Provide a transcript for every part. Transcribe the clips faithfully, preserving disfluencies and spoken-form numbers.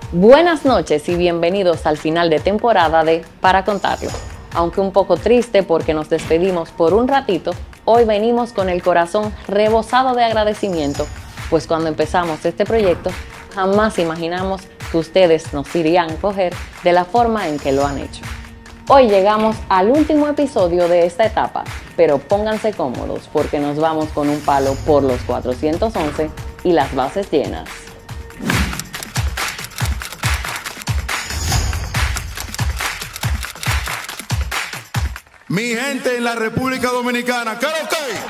Buenas noches y bienvenidos al final de temporada de Para Contarlo. Aunque un poco triste porque nos despedimos por un ratito, hoy venimos con el corazón rebosado de agradecimiento, pues cuando empezamos este proyecto jamás imaginamos que ustedes nos irían a coger de la forma en que lo han hecho. Hoy llegamos al último episodio de esta etapa, pero pónganse cómodos porque nos vamos con un palo por los cuatrocientos once y las bases llenas. Mi gente en la República Dominicana, ¿qué es lo que hay?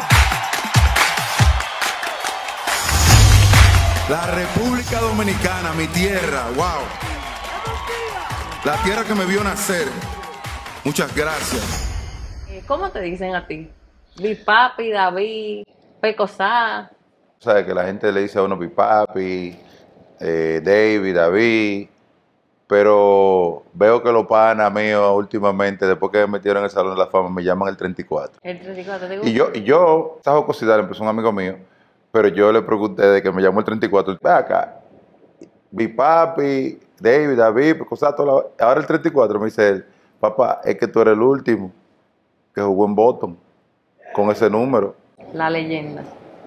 La República Dominicana, mi tierra, wow. La tierra que me vio nacer. Muchas gracias. ¿Cómo te dicen a ti? Big Papi, David, Pecosá. O sea, que la gente le dice a uno Big Papi, eh, David, David, pero veo que los panas míos últimamente, después que me metieron en el Salón de la Fama, me llaman el treinta y cuatro. El treinta y cuatro, ¿te gusta? Y yo, y yo, esta jocosidad empezó un amigo mío, pero yo le pregunté de que me llamó el treinta y cuatro, ve acá, Big Papi, David, David, cosas, toda la... ahora el treinta y cuatro me dice él, papá, es que tú eres el último que jugó en Boston con ese número. La leyenda.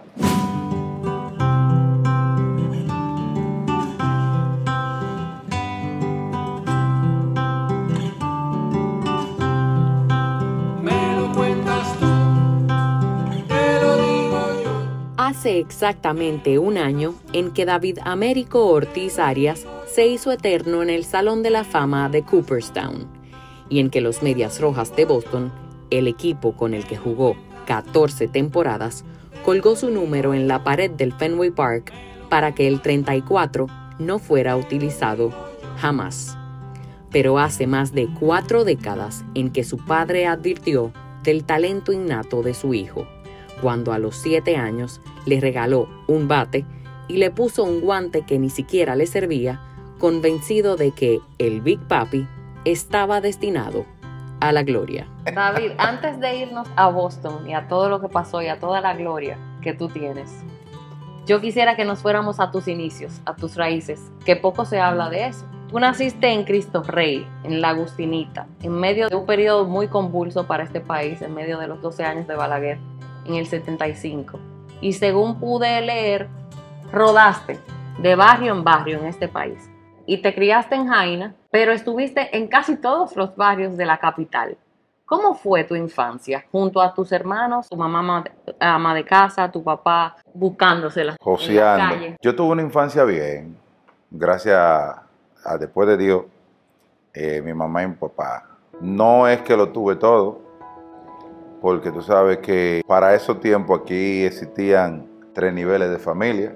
Hace exactamente un año en que David Américo Ortiz Arias se hizo eterno en el Salón de la Fama de Cooperstown y en que los Medias Rojas de Boston, el equipo con el que jugó catorce temporadas, colgó su número en la pared del Fenway Park para que el treinta y cuatro no fuera utilizado jamás. Pero hace más de cuatro décadas en que su padre advirtió del talento innato de su hijo, cuando a los siete años le regaló un bate y le puso un guante que ni siquiera le servía, convencido de que el Big Papi estaba destinado a la gloria. David, antes de irnos a Boston y a todo lo que pasó y a toda la gloria que tú tienes, yo quisiera que nos fuéramos a tus inicios, a tus raíces, que poco se habla de eso. Tú naciste en Cristo Rey, en La Agustinita, en medio de un periodo muy convulso para este país, en medio de los doce años de Balaguer, en el setenta y cinco. Y según pude leer, rodaste de barrio en barrio en este país. Y te criaste en Jaina, pero estuviste en casi todos los barrios de la capital. ¿Cómo fue tu infancia junto a tus hermanos, tu mamá ama de casa, tu papá buscándosela en la calle? Yo tuve una infancia bien, gracias a, a después de Dios, eh, mi mamá y mi papá. No es que lo tuve todo, porque tú sabes que para esos tiempos aquí existían tres niveles de familia: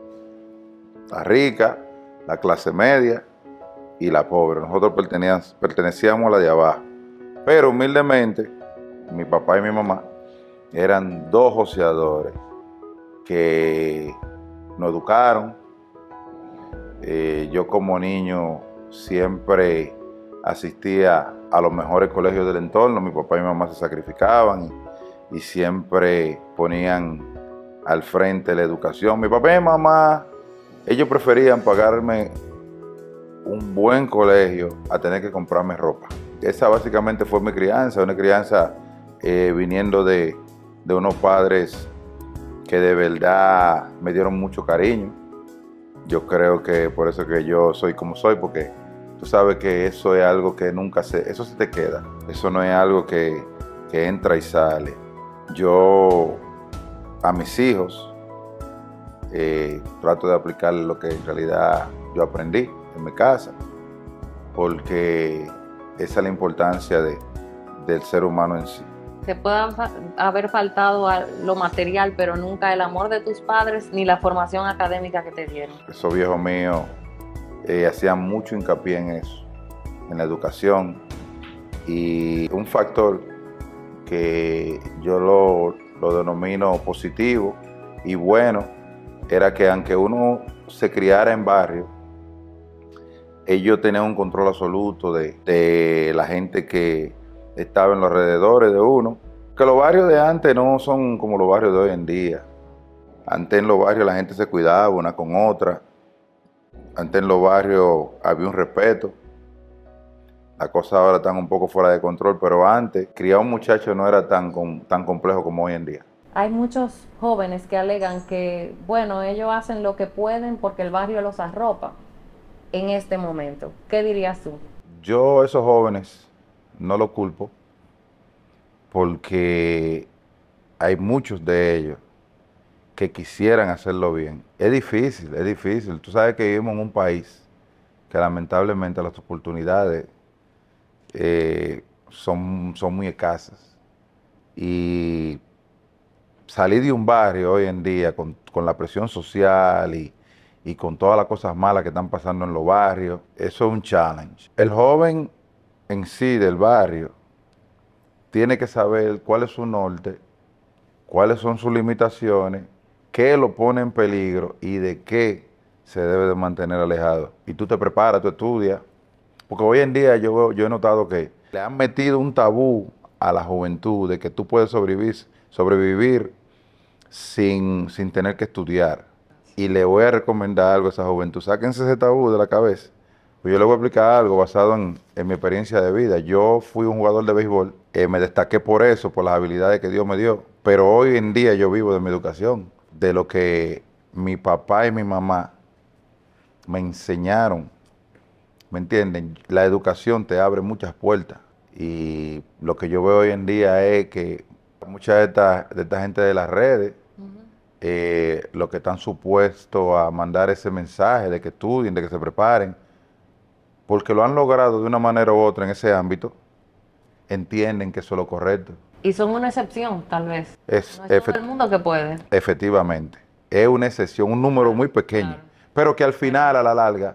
la rica, la clase media y la pobre. Nosotros pertenecíamos, pertenecíamos a la de abajo. Pero humildemente, mi papá y mi mamá eran dos joseadores que nos educaron. Eh, yo como niño siempre asistía a los mejores colegios del entorno. Mi papá y mi mamá se sacrificaban y, y siempre ponían al frente la educación. Mi papá y mi mamá, ellos preferían pagarme un buen colegio a tener que comprarme ropa. Esa básicamente fue mi crianza, una crianza eh, viniendo de, de unos padres que de verdad me dieron mucho cariño. Yo creo que por eso que yo soy como soy, porque tú sabes que eso es algo que nunca se, eso se te queda. Eso no es algo que, que entra y sale. Yo a mis hijos eh, trato de aplicar lo que en realidad yo aprendí en mi casa, porque esa es la importancia de, del ser humano en sí. Te puede haber faltado lo material, pero nunca el amor de tus padres ni la formación académica que te dieron. Esos viejos míos eh, hacían mucho hincapié en eso, en la educación. Y un factor que yo lo, lo denomino positivo y bueno, era que aunque uno se criara en barrio, ellos tenían un control absoluto de, de la gente que estaba en los alrededores de uno. Que los barrios de antes no son como los barrios de hoy en día. Antes en los barrios la gente se cuidaba una con otra. Antes en los barrios había un respeto. Las cosas ahora están un poco fuera de control, pero antes criar un muchacho no era tan, tan complejo como hoy en día. Hay muchos jóvenes que alegan que, bueno, ellos hacen lo que pueden porque el barrio los arropa en este momento. ¿Qué dirías tú? Yo a esos jóvenes no los culpo porque hay muchos de ellos que quisieran hacerlo bien. Es difícil, es difícil. Tú sabes que vivimos en un país que lamentablemente las oportunidades eh, son, son muy escasas. Y salir de un barrio hoy en día con, con la presión social y, y con todas las cosas malas que están pasando en los barrios, eso es un challenge. El joven en sí del barrio tiene que saber cuál es su norte, cuáles son sus limitaciones, qué lo pone en peligro y de qué se debe de mantener alejado. Y tú te preparas, tú estudias. Porque hoy en día yo, yo he notado que le han metido un tabú a la juventud de que tú puedes sobrevivir, sobrevivir sin, sin tener que estudiar. Y le voy a recomendar algo a esa juventud. Sáquense ese tabú de la cabeza. Pues yo le voy a explicar algo basado en, en mi experiencia de vida. Yo fui un jugador de béisbol, eh, me destaqué por eso, por las habilidades que Dios me dio. Pero hoy en día yo vivo de mi educación, de lo que mi papá y mi mamá me enseñaron. ¿Me entienden? La educación te abre muchas puertas. Y lo que yo veo hoy en día es que mucha de esta, de esta gente de las redes, uh-huh. eh, lo que están supuestos a mandar ese mensaje de que estudien, de que se preparen, porque lo han logrado de una manera u otra en ese ámbito, entienden que eso es lo correcto. Y son una excepción, tal vez. Es, no es todo el mundo que puede. Efectivamente. Es una excepción, un número muy pequeño, claro. Pero que al final, a la larga,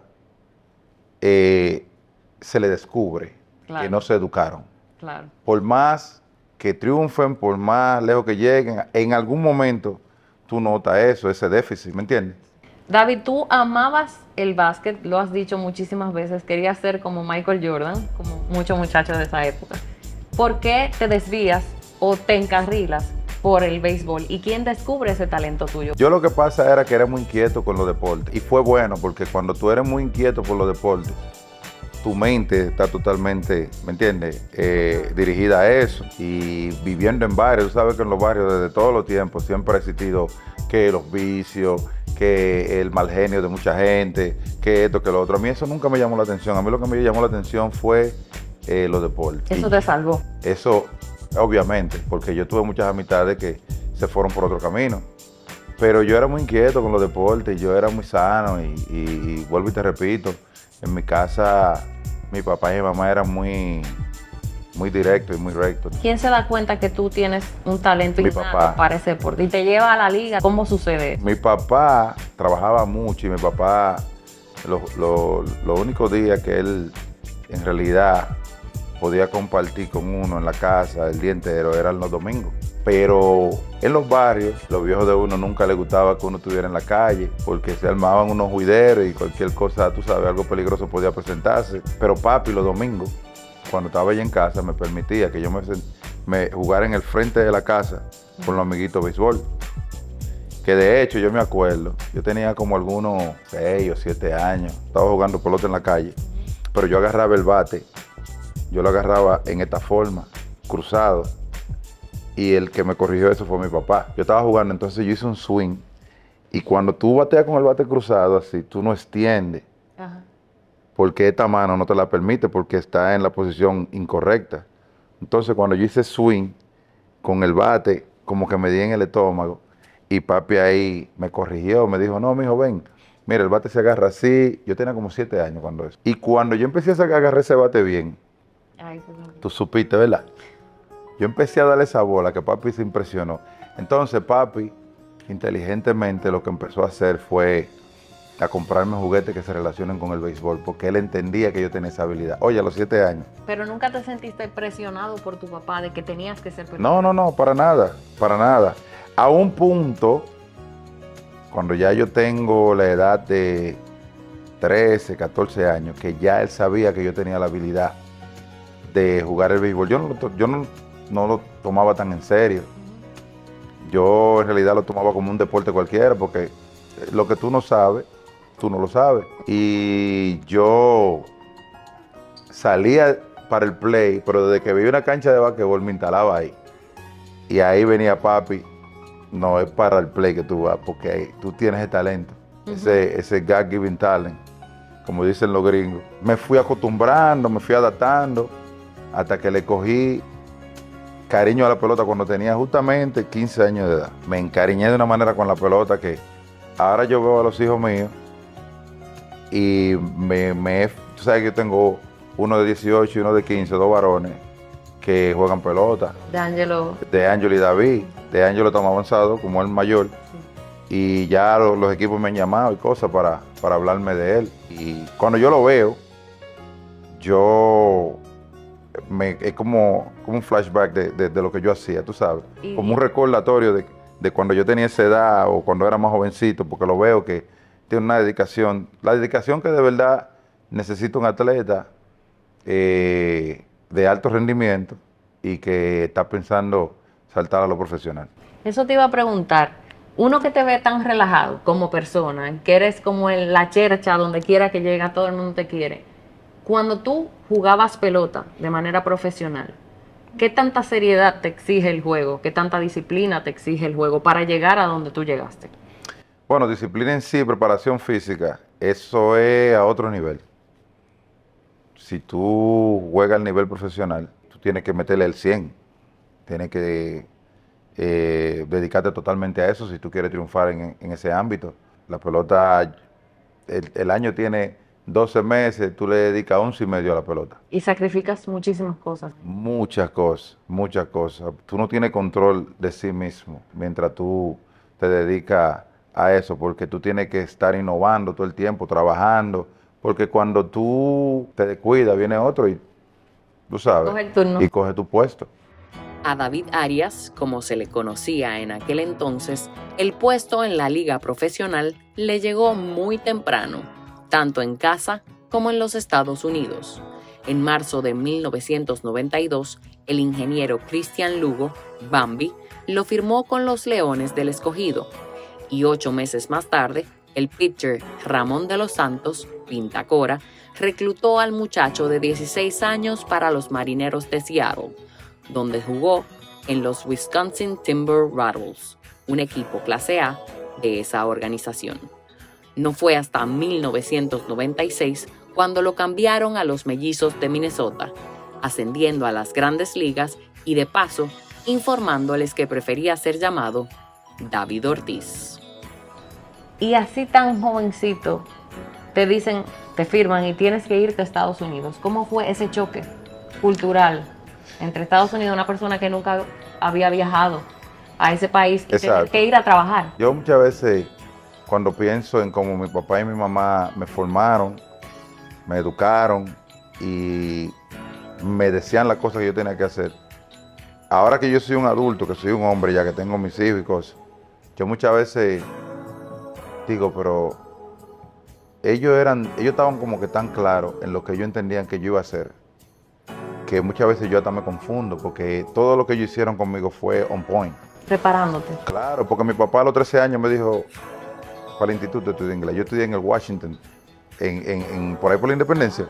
eh, se le descubre claro. que no se educaron. Claro. Por más que triunfen, por más lejos que lleguen, en algún momento tú notas eso, ese déficit, ¿me entiendes? David, tú amabas el básquet, lo has dicho muchísimas veces, querías ser como Michael Jordan, como muchos muchachos de esa época. ¿Por qué te desvías o te encarrilas por el béisbol? ¿Y quién descubre ese talento tuyo? Yo lo que pasa era que era muy inquieto con los deportes. Y fue bueno porque cuando tú eres muy inquieto por los deportes, tu mente está totalmente, ¿me entiendes?, eh, dirigida a eso. Y viviendo en barrios, tú sabes que en los barrios desde todos los tiempos siempre ha existido que los vicios, que el mal genio de mucha gente, que esto, que lo otro. A mí eso nunca me llamó la atención. A mí lo que me llamó la atención fue eh, los deportes. ¿Eso te salvó? Eso, obviamente, porque yo tuve muchas amistades que se fueron por otro camino. Pero yo era muy inquieto con los deportes, yo era muy sano y, y, y vuelvo y te repito, en mi casa mi papá y mi mamá eran muy, muy directos y muy rectos. ¿Quién se da cuenta que tú tienes un talento mi innato papá. para ese deporte y te lleva a la liga? ¿Cómo sucede? Mi papá trabajaba mucho y mi papá, los lo, lo únicos días que él en realidad podía compartir con uno en la casa el día entero eran los domingos. Pero en los barrios, los viejos de uno nunca les gustaba que uno estuviera en la calle porque se armaban unos juideros y cualquier cosa, tú sabes, algo peligroso podía presentarse. Pero papi los domingos, cuando estaba allá en casa, me permitía que yo me, me jugara en el frente de la casa con los amiguitos de béisbol. Que de hecho yo me acuerdo, yo tenía como algunos seis o siete años, estaba jugando pelota en la calle, pero yo agarraba el bate, yo lo agarraba en esta forma, cruzado, y el que me corrigió eso fue mi papá. Yo estaba jugando, entonces yo hice un swing, y cuando tú bateas con el bate cruzado así, tú no extiendes, ajá, porque esta mano no te la permite, porque está en la posición incorrecta. Entonces cuando yo hice swing con el bate, como que me di en el estómago, y papi ahí me corrigió, me dijo, no, mijo, ven, mira, el bate se agarra así. Yo tenía como siete años cuando eso. Y cuando yo empecé a agarrar ese bate bien, ay, tú supiste, ¿verdad? Yo empecé a darle esa bola que papi se impresionó. Entonces papi, inteligentemente, lo que empezó a hacer fue a comprarme juguetes que se relacionen con el béisbol, porque él entendía que yo tenía esa habilidad. Oye, a los siete años. Pero nunca te sentiste presionado por tu papá de que tenías que ser perfecto. No, no, no, para nada, para nada. A un punto, cuando ya yo tengo la edad de trece, catorce años, que ya él sabía que yo tenía la habilidad de jugar el béisbol. Yo no lo, yo no, no lo tomaba tan en serio. Yo en realidad lo tomaba como un deporte cualquiera, porque lo que tú no sabes, tú no lo sabes. Y yo salía para el play, pero desde que vi una cancha de basquetbol me instalaba ahí. Y ahí venía papi, no es para el play que tú vas, porque ahí tú tienes el talento, uh-huh. ese, ese God-given talent, como dicen los gringos. Me fui acostumbrando, me fui adaptando, hasta que le cogí cariño a la pelota cuando tenía justamente quince años de edad. Me encariñé de una manera con la pelota que ahora yo veo a los hijos míos y me, me tú sabes que yo tengo uno de dieciocho y uno de quince, dos varones que juegan pelota. De Angelo. De Angelo y David. De Angelo está más avanzado, como el mayor. Sí. Y ya los, los equipos me han llamado y cosas para, para hablarme de él. Y cuando yo lo veo, yo... Me, es como, como un flashback de, de, de lo que yo hacía, tú sabes. Y, como un recordatorio de, de cuando yo tenía esa edad o cuando era más jovencito, porque lo veo que tiene una dedicación. La dedicación que de verdad necesita un atleta eh, de alto rendimiento y que está pensando saltar a lo profesional. Eso te iba a preguntar. Uno que te ve tan relajado como persona, que eres como en la chercha, donde quiera que llega, todo el mundo te quiere. Cuando tú jugabas pelota de manera profesional, ¿qué tanta seriedad te exige el juego? ¿Qué tanta disciplina te exige el juego para llegar a donde tú llegaste? Bueno, disciplina en sí, preparación física, eso es a otro nivel. Si tú juegas al nivel profesional, tú tienes que meterle el cien. Tienes que eh, dedicarte totalmente a eso si tú quieres triunfar en, en ese ámbito. La pelota, el, el año tiene doce meses, tú le dedicas once y medio a la pelota. Y sacrificas muchísimas cosas. Muchas cosas, muchas cosas. Tú no tienes control de sí mismo mientras tú te dedicas a eso, porque tú tienes que estar innovando todo el tiempo, trabajando, porque cuando tú te descuidas, viene otro y tú sabes, coge el turno. Y coge tu puesto. A David Arias, como se le conocía en aquel entonces, el puesto en la liga profesional le llegó muy temprano, tanto en casa como en los Estados Unidos. En marzo de mil novecientos noventa y dos, el ingeniero Cristian Lugo, Bambi, lo firmó con los Leones del Escogido, y ocho meses más tarde, el pitcher Ramón de los Santos, Pintacora, reclutó al muchacho de dieciséis años para los Marineros de Seattle, donde jugó en los Wisconsin Timber Rattles, un equipo clase A de esa organización. No fue hasta mil novecientos noventa y seis cuando lo cambiaron a los Mellizos de Minnesota, ascendiendo a las Grandes Ligas y de paso informándoles que prefería ser llamado David Ortiz. Y así tan jovencito te dicen, te firman y tienes que irte a Estados Unidos. ¿Cómo fue ese choque cultural entre Estados Unidos y una persona que nunca había viajado a ese país y tener que ir a trabajar? Yo muchas veces, cuando pienso en cómo mi papá y mi mamá me formaron, me educaron y me decían las cosas que yo tenía que hacer, ahora que yo soy un adulto, que soy un hombre ya que tengo mis hijos y cosas, yo muchas veces digo, pero ellos eran, ellos estaban como que tan claros en lo que ellos entendían que yo iba a hacer, que muchas veces yo hasta me confundo, porque todo lo que ellos hicieron conmigo fue on point. Preparándote. Claro, porque mi papá a los trece años me dijo, para el instituto estudié inglés. Yo estudié en el Washington, en, en, en, por ahí por la Independencia.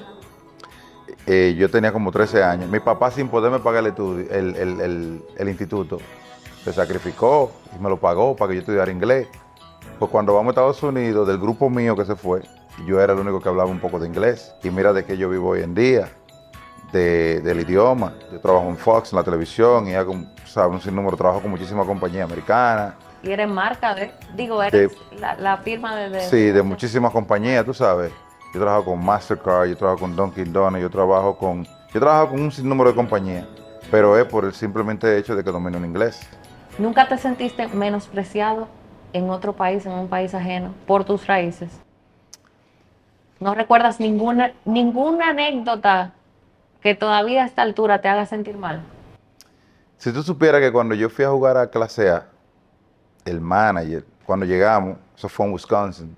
Eh, yo tenía como trece años. Mi papá, sin poderme pagar el, estudio, el, el, el, el instituto, se sacrificó y me lo pagó para que yo estudiara inglés. Pues cuando vamos a Estados Unidos, del grupo mío que se fue, yo era el único que hablaba un poco de inglés. Y mira de qué yo vivo hoy en día, de, del idioma. Yo trabajo en Fox, en la televisión, y hago, ¿sabes? Un sinnúmero, trabajo con muchísimas compañías americanas. Y eres marca de, digo, eres de, la, la firma de, de... Sí, de muchísimas compañías, tú sabes. Yo trabajo con Mastercard, yo trabajo con Dunkin' Donuts, yo trabajo con... Yo trabajo con un sinnúmero de compañías, pero es por el simplemente hecho de que domino el inglés. ¿Nunca te sentiste menospreciado en otro país, en un país ajeno, por tus raíces? ¿No recuerdas ninguna, ninguna anécdota que todavía a esta altura te haga sentir mal? Si tú supieras que cuando yo fui a jugar a clase A, el manager, cuando llegamos, eso fue en Wisconsin,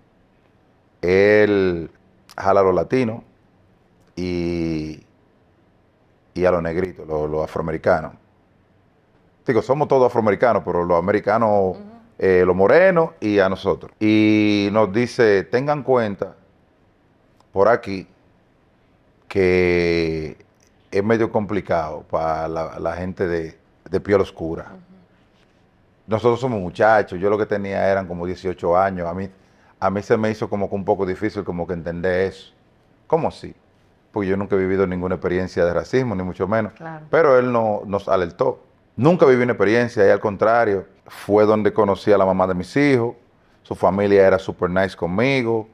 él jala a los latinos y, y a los negritos, los, los afroamericanos. Digo, somos todos afroamericanos, pero los americanos uh-huh. eh, los morenos y a nosotros. Y nos dice, tengan cuenta por aquí que es medio complicado para la, la gente de, de piel oscura. Uh-huh. Nosotros somos muchachos, yo lo que tenía eran como dieciocho años, a mí, a mí se me hizo como que un poco difícil como que entender eso. ¿Cómo así? Porque yo nunca he vivido ninguna experiencia de racismo, ni mucho menos, claro. Pero él no, nos alertó. Nunca viví una experiencia y al contrario, fue donde conocí a la mamá de mis hijos, su familia era super nice conmigo,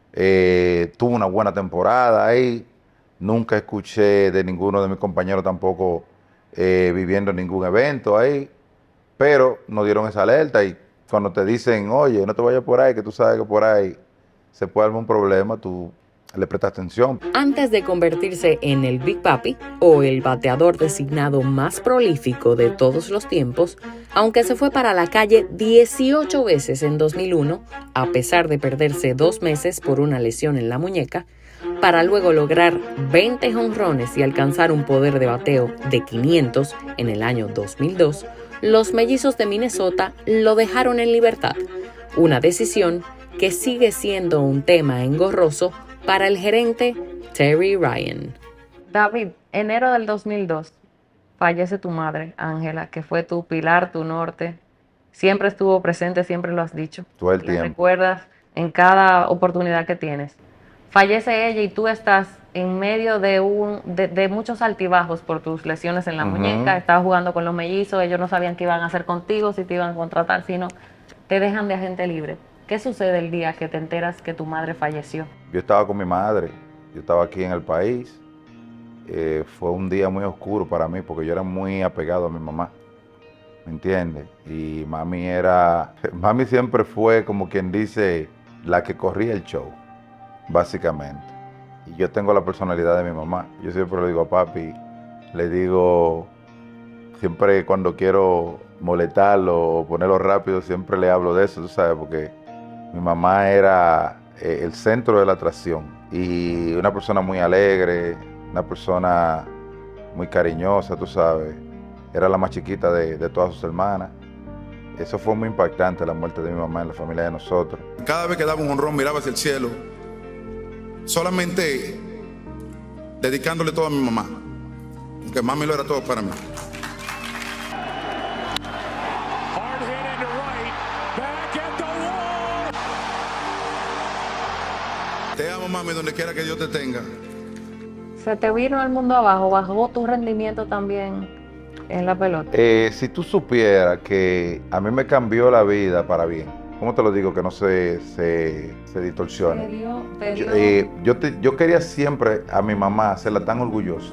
eh, tuve una buena temporada ahí. Nunca escuché de ninguno de mis compañeros tampoco eh, viviendo ningún evento ahí, pero nos dieron esa alerta y cuando te dicen, oye, no te vayas por ahí, que tú sabes que por ahí se puede armar un problema, tú le prestas atención. Antes de convertirse en el Big Papi o el bateador designado más prolífico de todos los tiempos, aunque se fue para la calle dieciocho veces en dos mil uno, a pesar de perderse dos meses por una lesión en la muñeca, para luego lograr veinte jonrones y alcanzar un poder de bateo de quinientos en el año dos mil dos, los mellizos de Minnesota lo dejaron en libertad, una decisión que sigue siendo un tema engorroso para el gerente Terry Ryan. David, enero del dos mil dos, fallece tu madre, Ángela, que fue tu pilar, tu norte, siempre estuvo presente, siempre lo has dicho. Todo el tiempo. Recuerdas en cada oportunidad que tienes. Fallece ella y tú estás en medio de, un, de, de muchos altibajos por tus lesiones en la uh-huh. muñeca, estabas jugando con los mellizos, ellos no sabían qué iban a hacer contigo, si te iban a contratar, si no, te dejan de agente libre. ¿Qué sucede el día que te enteras que tu madre falleció? Yo estaba con mi madre, yo estaba aquí en el país, eh, fue un día muy oscuro para mí porque yo era muy apegado a mi mamá, ¿me entiendes? Y mami era, mami siempre fue como quien dice, la que corría el show. Básicamente. Y yo tengo la personalidad de mi mamá. Yo siempre le digo a papi, le digo, siempre cuando quiero molestarlo o ponerlo rápido, siempre le hablo de eso, tú sabes, porque mi mamá era eh, el centro de la atracción. Y una persona muy alegre, una persona muy cariñosa, tú sabes. Era la más chiquita de, de todas sus hermanas. Eso fue muy impactante, la muerte de mi mamá en la familia de nosotros. Cada vez que daba un jonrón miraba hacia el cielo, solamente dedicándole todo a mi mamá, porque mami lo era todo para mí. Te amo, mami, donde quiera que Dios te tenga. Se te vino el mundo abajo, bajó tu rendimiento también en la pelota. Eh, si tú supieras que a mí me cambió la vida para bien. ¿Cómo te lo digo? Que no se, se, se distorsione. ¿Te dio, te dio? Yo, eh, yo, te, yo quería siempre a mi mamá hacerla tan orgullosa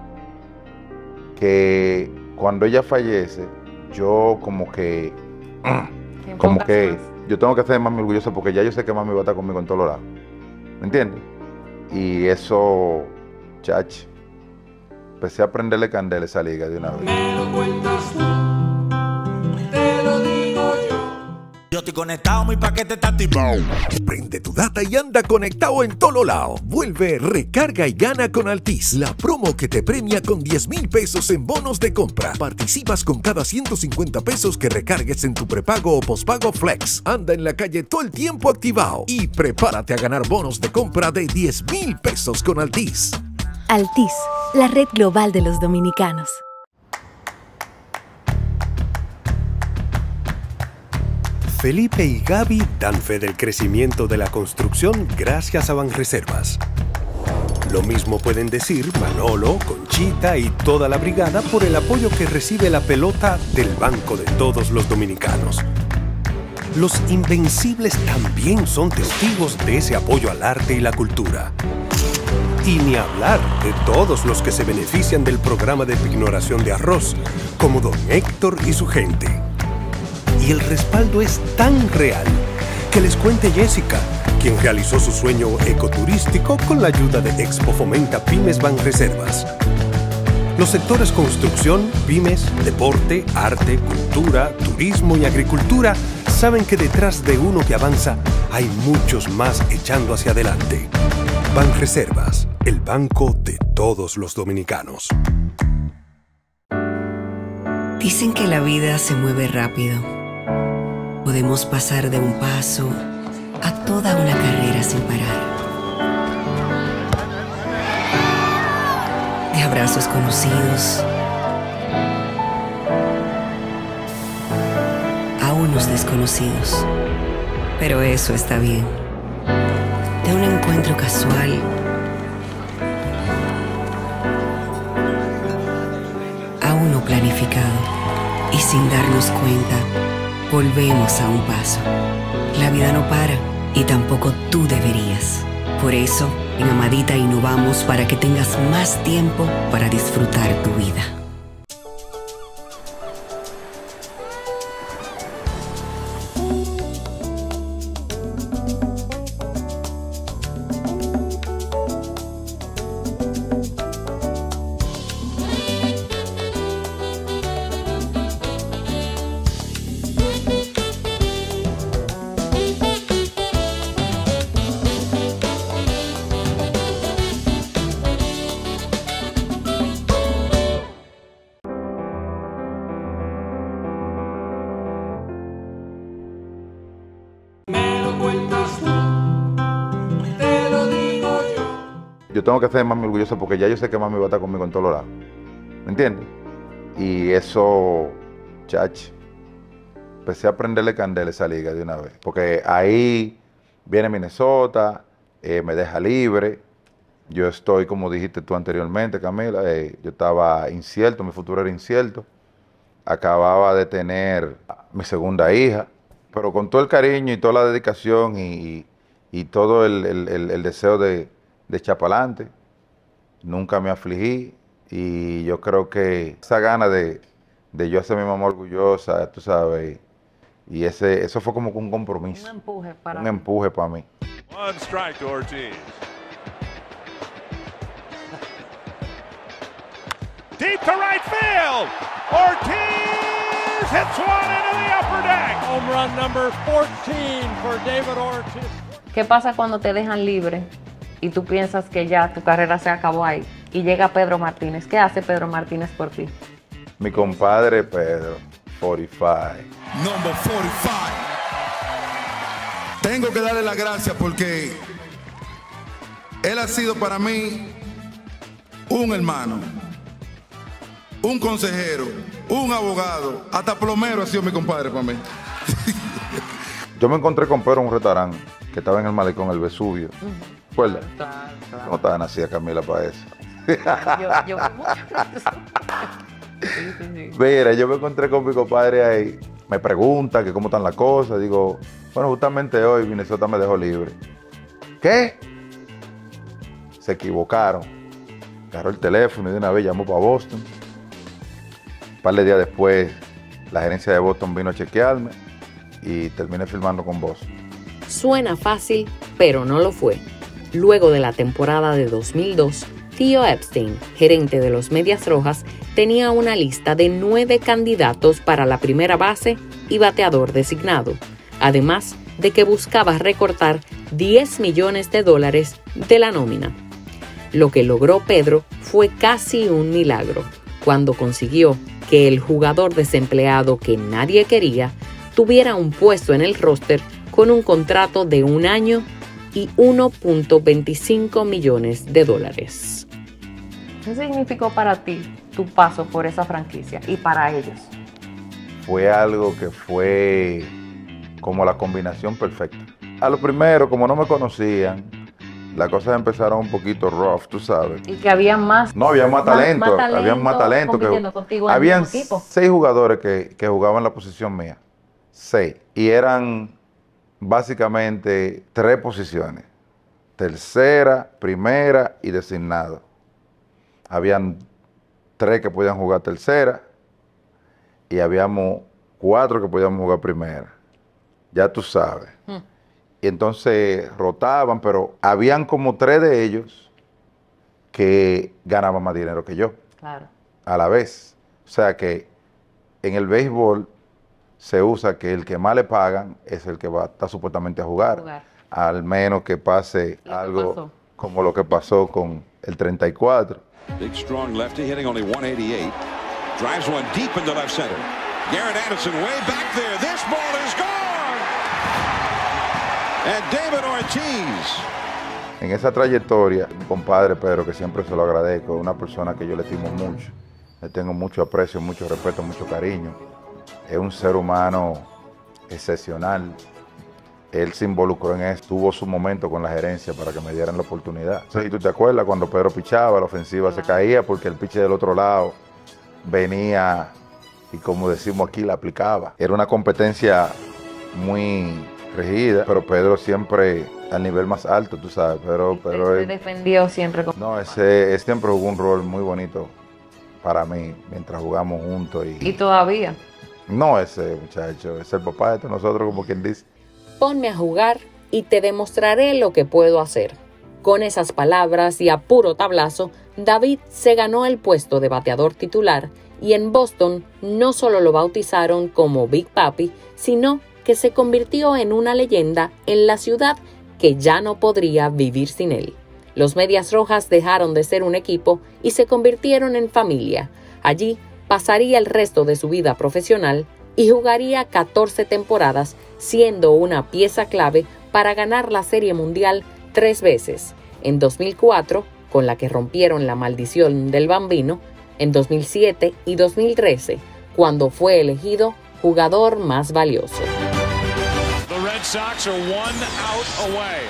que cuando ella fallece, yo como que, como que yo tengo que hacer mami orgullosa porque ya yo sé que mami va a estar conmigo en todos lados. ¿Me entiendes? Y eso, chachi, empecé a prenderle candela a esa liga de una vez. Me lo cuentas tú, te lo digo yo. Yo estoy conectado, mi paquete está activado. Prende tu data y anda conectado en todo lado. Vuelve, recarga y gana con Altis, la promo que te premia con diez mil pesos en bonos de compra. Participas con cada ciento cincuenta pesos que recargues en tu prepago o pospago Flex. Anda en la calle todo el tiempo activado y prepárate a ganar bonos de compra de diez mil pesos con Altis. Altis, la red global de los dominicanos. Felipe y Gaby dan fe del crecimiento de la construcción gracias a Banreservas. Lo mismo pueden decir Manolo, Conchita y toda la brigada por el apoyo que recibe la pelota del banco de todos los dominicanos. Los Invencibles también son testigos de ese apoyo al arte y la cultura. Y ni hablar de todos los que se benefician del programa de pignoración de arroz, como don Héctor y su gente. Y el respaldo es tan real que les cuente Jessica, quien realizó su sueño ecoturístico con la ayuda de Expo Fomenta Pymes Banreservas. Los sectores construcción, pymes, deporte, arte, cultura, turismo y agricultura saben que detrás de uno que avanza hay muchos más echando hacia adelante. Banreservas, el banco de todos los dominicanos. Dicen que la vida se mueve rápido. podemos pasar de un paso a toda una carrera sin parar. De abrazos conocidos a unos desconocidos. Pero eso está bien. De un encuentro casual a uno planificado. Y sin darnos cuenta, volvemos a un paso. La vida no para y tampoco tú deberías. Por eso, en Amadita innovamos para que tengas más tiempo para disfrutar tu vida. Yo tengo que hacer mami orgullosa porque ya yo sé que mami va a estar conmigo en todos lados. ¿Me entiendes? Y eso, chachi, empecé a prenderle candela a esa liga de una vez. Porque ahí viene Minnesota, eh, me deja libre. Yo estoy, como dijiste tú anteriormente, Camila, eh, yo estaba incierto, mi futuro era incierto. Acababa de tener mi segunda hija, pero con todo el cariño y toda la dedicación y, y, y todo el, el, el, el deseo de, de echar para adelante, nunca me afligí y yo creo que esa gana de, de yo hacer a mi mamá orgullosa, tú sabes, y ese, eso fue como un compromiso. Un empuje para Un empuje para mí. One strike to Ortiz. Deep to right field. Ortiz hits one into the upper deck. Home run number fourteen for David Ortiz. ¿Qué pasa cuando te dejan libre y tú piensas que ya tu carrera se acabó ahí y llega Pedro Martínez? ¿Qué hace Pedro Martínez por ti? Mi compadre Pedro, cuarenta y cinco. Number cuarenta y cinco. Tengo que darle las gracias porque él ha sido para mí un hermano, un consejero, un abogado, hasta plomero ha sido mi compadre para mí. Yo me encontré con Pedro en un restaurante que estaba en el malecón, el Vesubio. ¿Recuerdas? Claro, claro. No estaba nacida Camila para eso. Yo, yo vi mucho. Sí, sí, sí. Mira, yo me encontré con mi compadre ahí. Me pregunta que cómo están las cosas. Digo, bueno, justamente hoy Minnesota me dejó libre. ¿Qué? Se equivocaron. Agarró el teléfono y de una vez llamó para Boston. Un par de días después, la gerencia de Boston vino a chequearme y terminé firmando con Boston. Suena fácil, pero no lo fue. Luego de la temporada de dos mil dos, Theo Epstein, gerente de los Medias Rojas, tenía una lista de nueve candidatos para la primera base y bateador designado, además de que buscaba recortar diez millones de dólares de la nómina. Lo que logró Pedro fue casi un milagro, cuando consiguió que el jugador desempleado que nadie quería tuviera un puesto en el roster con un contrato de un año y uno punto veinticinco millones de dólares. ¿Qué significó para ti tu paso por esa franquicia y para ellos? Fue algo que fue como la combinación perfecta. A lo primero, como no me conocían, las cosas empezaron un poquito rough, tú sabes. Y que había más... No, había más, más talento, más talento, había más talento. compitiendo Que, contigo en el habían mismo equipo. seis jugadores que, que jugaban la posición mía. Seis. Y eran básicamente tres posiciones. Tercera, primera y designado. Habían tres que podían jugar tercera y habíamos cuatro que podíamos jugar primera. Ya tú sabes. Hmm. Y entonces rotaban, pero habían como tres de ellos que ganaban más dinero que yo. Claro. A la vez. O sea que en el béisbol se usa que el que más le pagan es el que va a estar supuestamente a jugar. jugar. Al menos que pase lo algo que como lo que pasó con el treinta y cuatro. Big strong lefty hitting only one eighty-eight. Drives one deep into left center. Garrett Anderson way back there. This ball is gone. and David Ortiz. En esa trayectoria, mi compadre Pedro, que siempre se lo agradezco, es una persona que yo le estimo mucho. Le tengo mucho aprecio, mucho respeto, mucho cariño. Es un ser humano excepcional. Él se involucró en eso, tuvo su momento con la gerencia para que me dieran la oportunidad. Si tú te acuerdas, cuando Pedro pichaba, la ofensiva se caía porque el pitcher del otro lado venía y, como decimos aquí, la aplicaba. Era una competencia muy regida, pero Pedro siempre al nivel más alto, tú sabes. Pero, pero se él, defendió siempre. Con... No, ese, ese siempre jugó un rol muy bonito para mí mientras jugamos juntos. Y, ¿Y todavía? No, ese muchacho, es el papá de todos nosotros, como quien dice. Ponme a jugar y te demostraré lo que puedo hacer. Con esas palabras y a puro tablazo, David se ganó el puesto de bateador titular y en Boston no solo lo bautizaron como Big Papi, sino que se convirtió en una leyenda en la ciudad que ya no podría vivir sin él. Los Medias Rojas dejaron de ser un equipo y se convirtieron en familia. Allí pasaría el resto de su vida profesional y jugaría catorce temporadas, siendo una pieza clave para ganar la Serie Mundial tres veces, en dos mil cuatro, con la que rompieron la maldición del Bambino, en dos mil siete y dos mil trece, cuando fue elegido jugador más valioso. The Red Sox are one out away.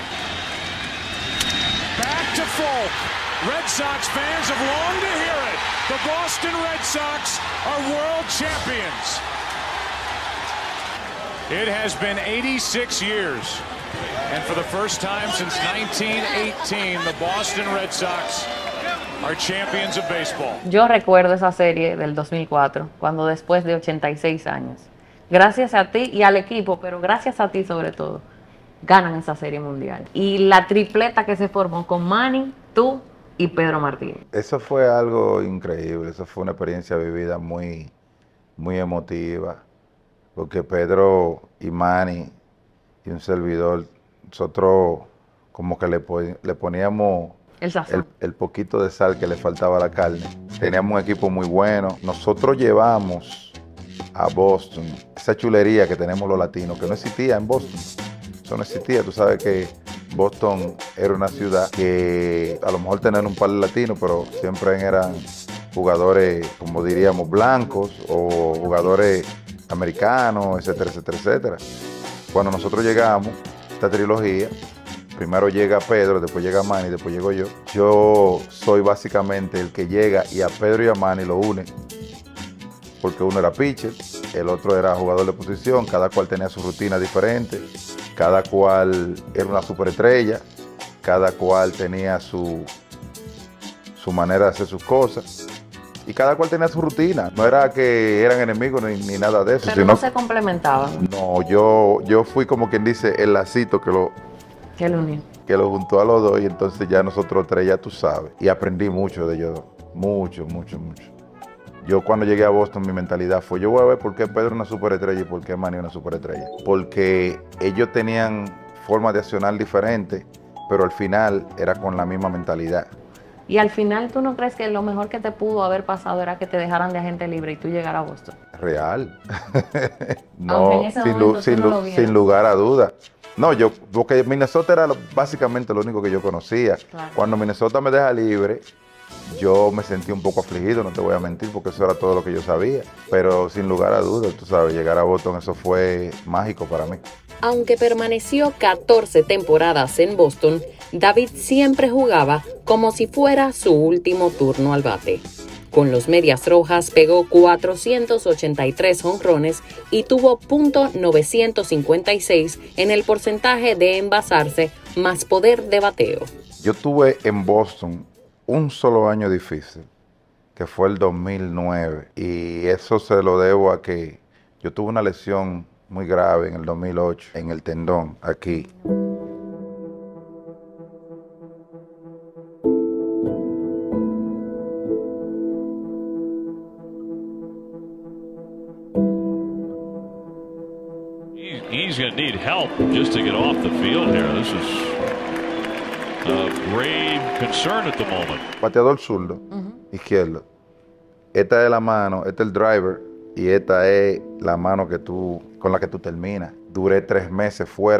Back to Folk. Red Sox fans have longed to hear it. The Boston Red Sox are world champions. It has been eighty-six years, and for the first time since nineteen eighteen, the Boston Red Sox are champions of baseball. Yo recuerdo esa serie del dos mil cuatro, cuando después de ochenta y seis años, gracias a ti y al equipo, pero gracias a ti sobre todo, ganan esa Serie Mundial. Y la tripleta que se formó con Manny, tú y Pedro Martínez. Eso fue algo increíble, eso fue una experiencia vivida muy, muy emotiva. Porque Pedro y Manny y un servidor, nosotros como que le, le poníamos el, el, el poquito de sal que le faltaba a la carne. Teníamos un equipo muy bueno. Nosotros llevamos a Boston esa chulería que tenemos los latinos, que no existía en Boston. Eso no existía. Tú sabes que Boston era una ciudad que a lo mejor tenían un par de latinos, pero siempre eran jugadores, como diríamos, blancos o jugadores americanos, etcétera, etcétera, etcétera. Cuando nosotros llegamos, esta trilogía, primero llega Pedro, después llega Manny, después llego yo. Yo soy básicamente el que llega y a Pedro y a Manny lo une, porque uno era pitcher, el otro era jugador de posición, cada cual tenía su rutina diferente, cada cual era una superestrella, cada cual tenía su, su manera de hacer sus cosas. Y cada cual tenía su rutina. No era que eran enemigos ni, ni nada de eso. Pero sino, no se complementaban. No, yo, yo fui como quien dice el lacito que lo, que lo unió. Que lo juntó a los dos y entonces ya nosotros tres, ya tú sabes. Y aprendí mucho de ellos dos. Mucho, mucho, mucho. Yo cuando llegué a Boston mi mentalidad fue, yo voy a ver por qué Pedro es una superestrella y por qué Manny es una superestrella. Porque ellos tenían formas de accionar diferentes, pero al final era con la misma mentalidad. Y al final, ¿tú no crees que lo mejor que te pudo haber pasado era que te dejaran de agente libre y tú llegaras a Boston? Real. No, sin, lu sin, lu no sin lugar a duda. No, yo, porque Minnesota era lo, básicamente lo único que yo conocía. Claro. Cuando Minnesota me deja libre, yo me sentí un poco afligido, no te voy a mentir, porque eso era todo lo que yo sabía. Pero sin lugar a dudas, tú sabes, llegar a Boston, eso fue mágico para mí. Aunque permaneció catorce temporadas en Boston, David siempre jugaba como si fuera su último turno al bate. Con los Medias Rojas pegó cuatrocientos ochenta y tres jonrones y tuvo punto novecientos cincuenta y seis en el porcentaje de envasarse más poder de bateo. Yo tuve en Boston un solo año difícil, que fue el dos mil nueve, y eso se lo debo a que yo tuve una lesión muy grave en el dos mil ocho, en el tendón, aquí. He's going to need help just to get off the field here. This is a grave concern at the moment. Bateador zurdo, uh-huh. izquierdo. Esta es la mano, este es el driver y esta es la mano que tú, con la que tú terminas. Duré tres meses fuera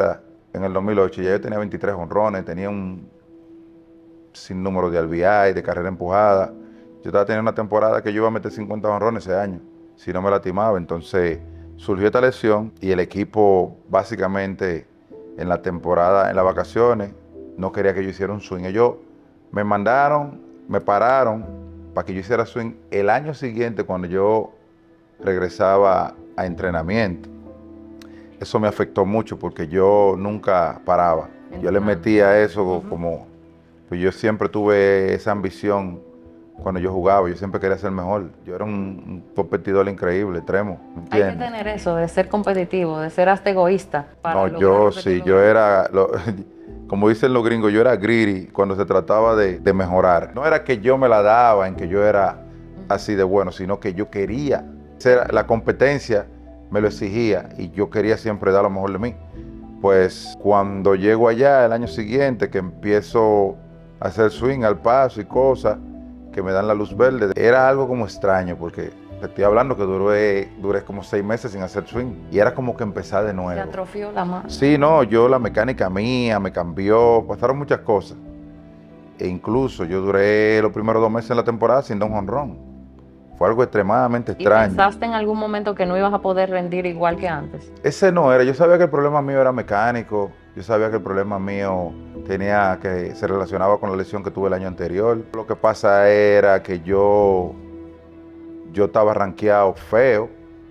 en el dos mil ocho, ya yo tenía veintitrés jonrones, tenía un sinnúmero de R B I, de carrera empujada. Yo estaba teniendo una temporada que yo iba a meter cincuenta jonrones ese año, si no me lastimaba. Entonces surgió esta lesión y el equipo básicamente en la temporada, en las vacaciones, no quería que yo hiciera un swing. Ellos me mandaron, me pararon para que yo hiciera swing el año siguiente cuando yo regresaba a entrenamiento. Eso me afectó mucho porque yo nunca paraba. Yo le metía eso uh-huh. como... Pues yo siempre tuve esa ambición cuando yo jugaba. Yo siempre quería ser mejor. Yo era un, un competidor increíble, extremo. Hay que tener eso, de ser competitivo, de ser hasta egoísta. Para no, yo sí, yo era... Lo, como dicen los gringos, yo era greedy cuando se trataba de, de mejorar. No era que yo me la daba en que yo era uh-huh. así de bueno, sino que yo quería ser la competencia. Me lo exigía y yo quería siempre dar lo mejor de mí. Pues cuando llego allá el año siguiente, que empiezo a hacer swing al paso y cosas que me dan la luz verde, era algo como extraño porque te estoy hablando que duré, duré como seis meses sin hacer swing y era como que empezar de nuevo. ¿Se atrofió la mano? Sí, no, yo la mecánica mía me cambió, pasaron muchas cosas. E incluso yo duré los primeros dos meses en la temporada sin dar un jonrón. Fue algo extremadamente extraño. ¿Y pensaste en algún momento que no ibas a poder rendir igual que antes? Ese no era. Yo sabía que el problema mío era mecánico. Yo sabía que el problema mío tenía que se relacionaba con la lesión que tuve el año anterior. Lo que pasa era que yo, yo estaba rankeado feo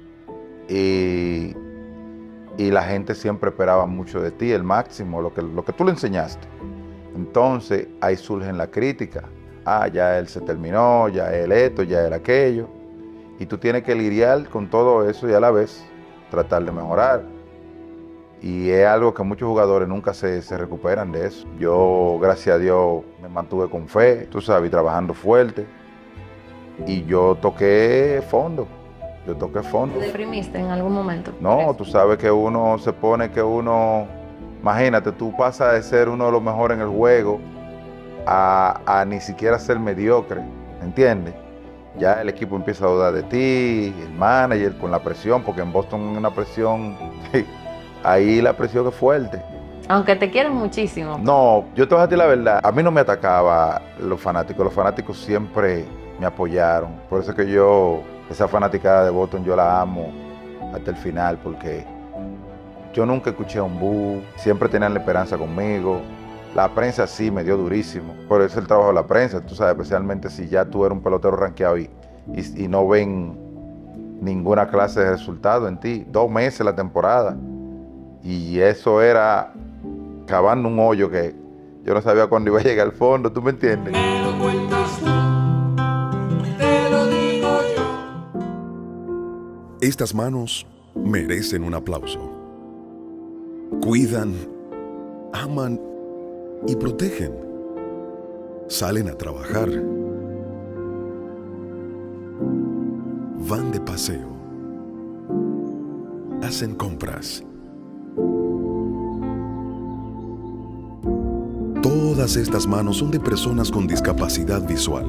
y, y la gente siempre esperaba mucho de ti, el máximo, lo que, lo que tú le enseñaste. Entonces ahí surgen la crítica. Ah, ya él se terminó, ya él esto, ya él aquello. Y tú tienes que lidiar con todo eso y a la vez tratar de mejorar. Y es algo que muchos jugadores nunca se, se recuperan de eso. Yo, gracias a Dios, me mantuve con fe, tú sabes, trabajando fuerte. Y yo toqué fondo, yo toqué fondo. ¿Te deprimiste en algún momento? No, tú sabes que uno se pone que uno... Imagínate, tú pasas de ser uno de los mejores en el juego A, a ni siquiera ser mediocre, ¿entiendes? Ya el equipo empieza a dudar de ti, el manager con la presión, porque en Boston hay una presión, ahí la presión es fuerte. Aunque te quieren muchísimo. No, yo te voy a decir la verdad, a mí no me atacaba los fanáticos, los fanáticos siempre me apoyaron, por eso es que yo, esa fanaticada de Boston yo la amo hasta el final, porque yo nunca escuché un boo, siempre tenían la esperanza conmigo. La prensa sí me dio durísimo, por eso el trabajo de la prensa, tú sabes, especialmente si ya tú eres un pelotero rankeado y, y, y no ven ninguna clase de resultado en ti. Dos meses la temporada y eso era cavando un hoyo que yo no sabía cuándo iba a llegar al fondo, ¿tú me entiendes? Me lo cuentas tú, te lo digo yo. Estas manos merecen un aplauso. Cuidan, aman y protegen. Salen a trabajar. Van de paseo. Hacen compras. Todas estas manos son de personas con discapacidad visual.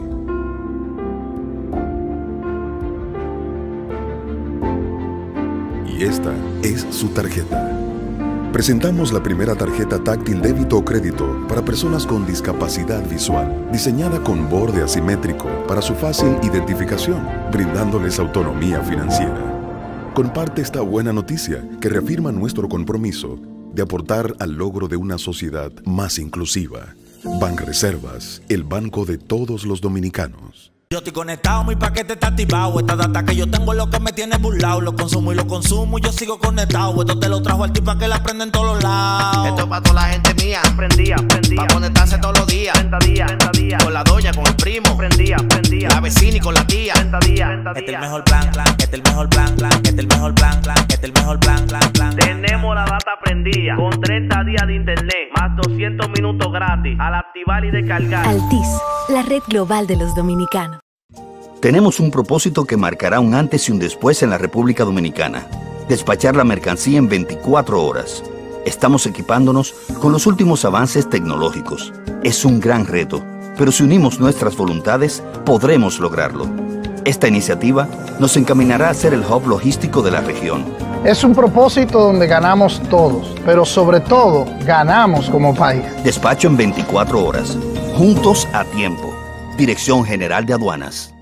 Y esta es su tarjeta. Presentamos la primera tarjeta táctil débito o crédito para personas con discapacidad visual, diseñada con borde asimétrico para su fácil identificación, brindándoles autonomía financiera. Comparte esta buena noticia que reafirma nuestro compromiso de aportar al logro de una sociedad más inclusiva. Banreservas, el banco de todos los dominicanos. Yo estoy conectado, mi paquete está activado. Esta data que yo tengo es lo que me tiene burlado. Lo consumo y lo consumo y yo sigo conectado. Esto te lo trajo al tipo que la prende en todos los lados. Esto es para toda la gente mía. Prendía, prendía. Pa' conectarse todos los días. treinta días, treinta días. Con la doña, con el primo. Prendía, prendía. La vecina y con la tía. treinta días, treinta días. Este es el mejor plan, plan. Este es el mejor plan, plan. Este es el mejor plan, plan. Este es el mejor plan, plan, plan. Tenemos la data prendida. Con treinta días de internet. Más doscientos minutos gratis. Al activar y descargar. Altis, la red global de los dominicanos. Tenemos un propósito que marcará un antes y un después en la República Dominicana. Despachar la mercancía en veinticuatro horas. Estamos equipándonos con los últimos avances tecnológicos. Es un gran reto, pero si unimos nuestras voluntades, podremos lograrlo. Esta iniciativa nos encaminará a ser el hub logístico de la región. Es un propósito donde ganamos todos, pero sobre todo ganamos como país. Despacho en veinticuatro horas. Juntos a tiempo. Dirección General de Aduanas.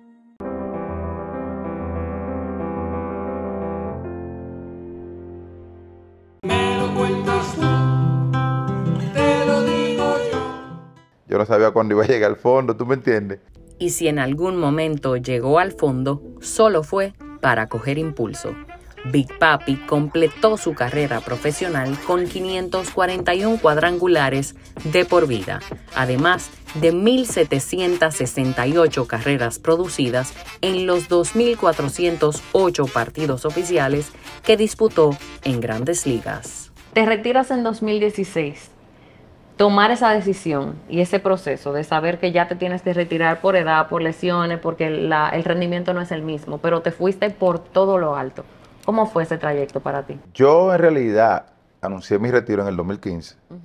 Yo no sabía cuándo iba a llegar al fondo, ¿tú me entiendes? Y si en algún momento llegó al fondo, solo fue para coger impulso. Big Papi completó su carrera profesional con quinientos cuarenta y uno cuadrangulares de por vida, además de mil setecientas sesenta y ocho carreras producidas en los dos mil cuatrocientos ocho partidos oficiales que disputó en Grandes Ligas. Te retiras en dos mil dieciséis. Tomar esa decisión y ese proceso de saber que ya te tienes que retirar por edad, por lesiones, porque la, el rendimiento no es el mismo, pero te fuiste por todo lo alto. ¿Cómo fue ese trayecto para ti? Yo en realidad anuncié mi retiro en el dos mil quince uh-huh.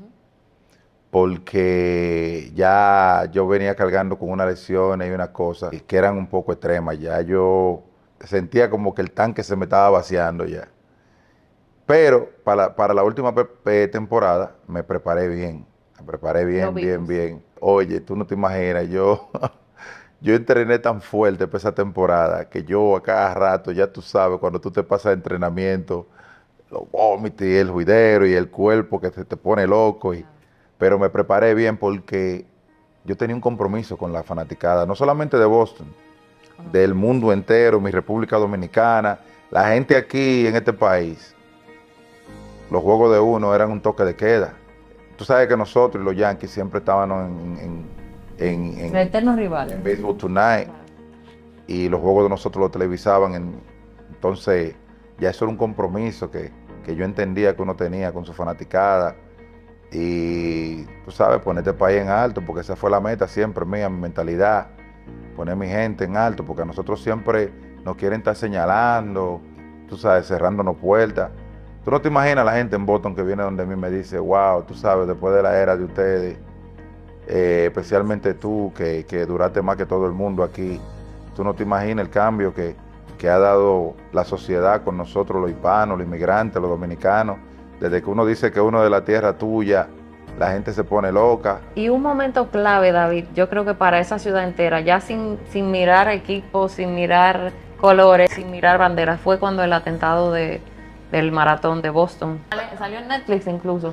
porque ya yo venía cargando con unas lesiones y unas cosas que eran un poco extremas. Ya yo sentía como que el tanque se me estaba vaciando ya. Pero para, para la última temporada me preparé bien. Me preparé bien, bien, bien. Oye, tú no te imaginas, yo, yo entrené tan fuerte para esa temporada que yo a cada rato, ya tú sabes, cuando tú te pasas de entrenamiento, los vómitos y el juidero y el cuerpo que se te pone loco. Y, pero me preparé bien porque yo tenía un compromiso con la fanaticada, no solamente de Boston, del mundo entero, mi República Dominicana, la gente aquí en este país. Los juegos de uno eran un toque de queda. Tú sabes que nosotros y los Yankees siempre estábamos en, en, en, en, eternos rivales. En Baseball Tonight. Y los juegos de nosotros los televisaban. En, entonces, ya eso era un compromiso que, que yo entendía que uno tenía con su fanaticada. Y tú sabes, poner este país en alto, porque esa fue la meta siempre mía, mi mentalidad. Poner mi gente en alto, porque a nosotros siempre nos quieren estar señalando, tú sabes, cerrándonos puertas. Tú no te imaginas la gente en Boston que viene donde mí me dice, wow, tú sabes, después de la era de ustedes, eh, especialmente tú, que, que duraste más que todo el mundo aquí, tú no te imaginas el cambio que, que ha dado la sociedad con nosotros, los hispanos, los inmigrantes, los dominicanos. Desde que uno dice que uno es de la tierra tuya, la gente se pone loca. Y un momento clave, David, yo creo que para esa ciudad entera, ya sin, sin mirar equipos, sin mirar colores, sin mirar banderas, fue cuando el atentado de... del maratón de Boston. Salió en Netflix incluso.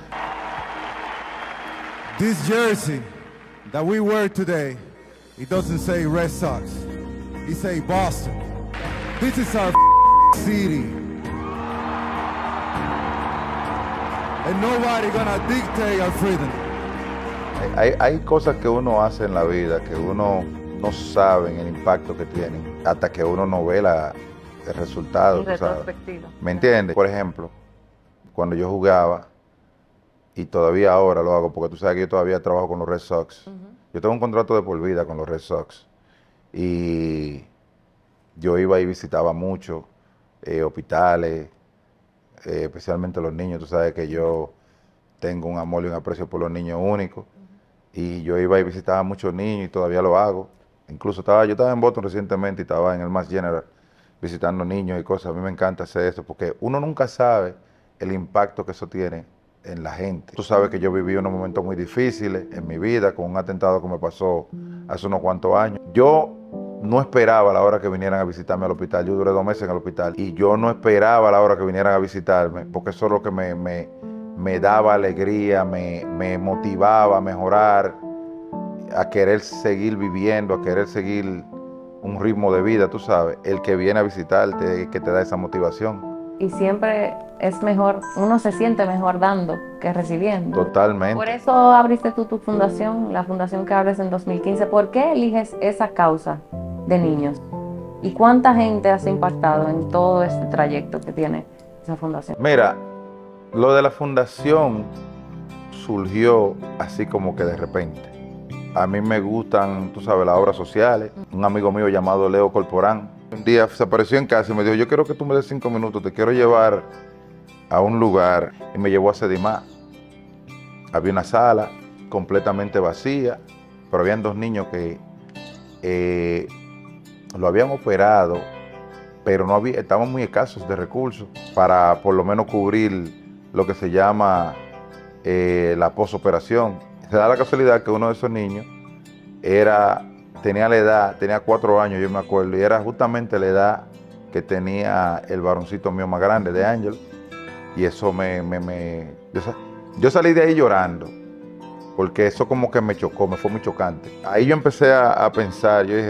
This jersey that we wear today, it doesn't say Red Sox. It say Boston. This is our city. And nobody gonna dictate our freedom. Hay, hay cosas que uno hace en la vida que uno no sabe el impacto que tienen hasta que uno no ve la el resultado. ¿Me entiendes? Por ejemplo, cuando yo jugaba, y todavía ahora lo hago, porque tú sabes que yo todavía trabajo con los Red Sox. Uh-huh. Yo tengo un contrato de por vida con los Red Sox. Y yo iba y visitaba mucho eh, hospitales, eh, especialmente los niños. Tú sabes que yo tengo un amor y un aprecio por los niños únicos. Uh-huh. Y yo iba y visitaba a muchos niños y todavía lo hago. Incluso estaba, yo estaba en Boston recientemente y estaba en el Mass General visitando niños y cosas. A mí me encanta hacer eso porque uno nunca sabe el impacto que eso tiene en la gente. Tú sabes que yo viví unos momentos muy difíciles en mi vida con un atentado que me pasó hace unos cuantos años. Yo no esperaba a la hora que vinieran a visitarme al hospital. Yo duré dos meses en el hospital y yo no esperaba a la hora que vinieran a visitarme porque eso es lo que me, me, me daba alegría, me, me motivaba a mejorar, a querer seguir viviendo, a querer seguir un ritmo de vida, tú sabes, el que viene a visitarte, que te da esa motivación. Y siempre es mejor, uno se siente mejor dando que recibiendo. Totalmente. Por eso abriste tú tu fundación, la fundación que abres en dos mil quince. ¿Por qué eliges esa causa de niños? ¿Y cuánta gente has impactado en todo este trayecto que tiene esa fundación? Mira, lo de la fundación surgió así como que de repente. A mí me gustan, tú sabes, las obras sociales. Un amigo mío llamado Leo Corporán, un día se apareció en casa y me dijo, yo quiero que tú me des cinco minutos, te quiero llevar a un lugar. Y me llevó a Sedimá. Había una sala completamente vacía, pero habían dos niños que, eh, lo habían operado, pero no había, estaban muy escasos de recursos para por lo menos cubrir lo que se llama eh, la posoperación. Se da la casualidad que uno de esos niños era, tenía la edad, tenía cuatro años, yo me acuerdo, y era justamente la edad que tenía el varoncito mío más grande, de Ángel, y eso me, me, me yo, yo salí de ahí llorando, porque eso como que me chocó, me fue muy chocante. Ahí yo empecé a, a pensar, yo dije,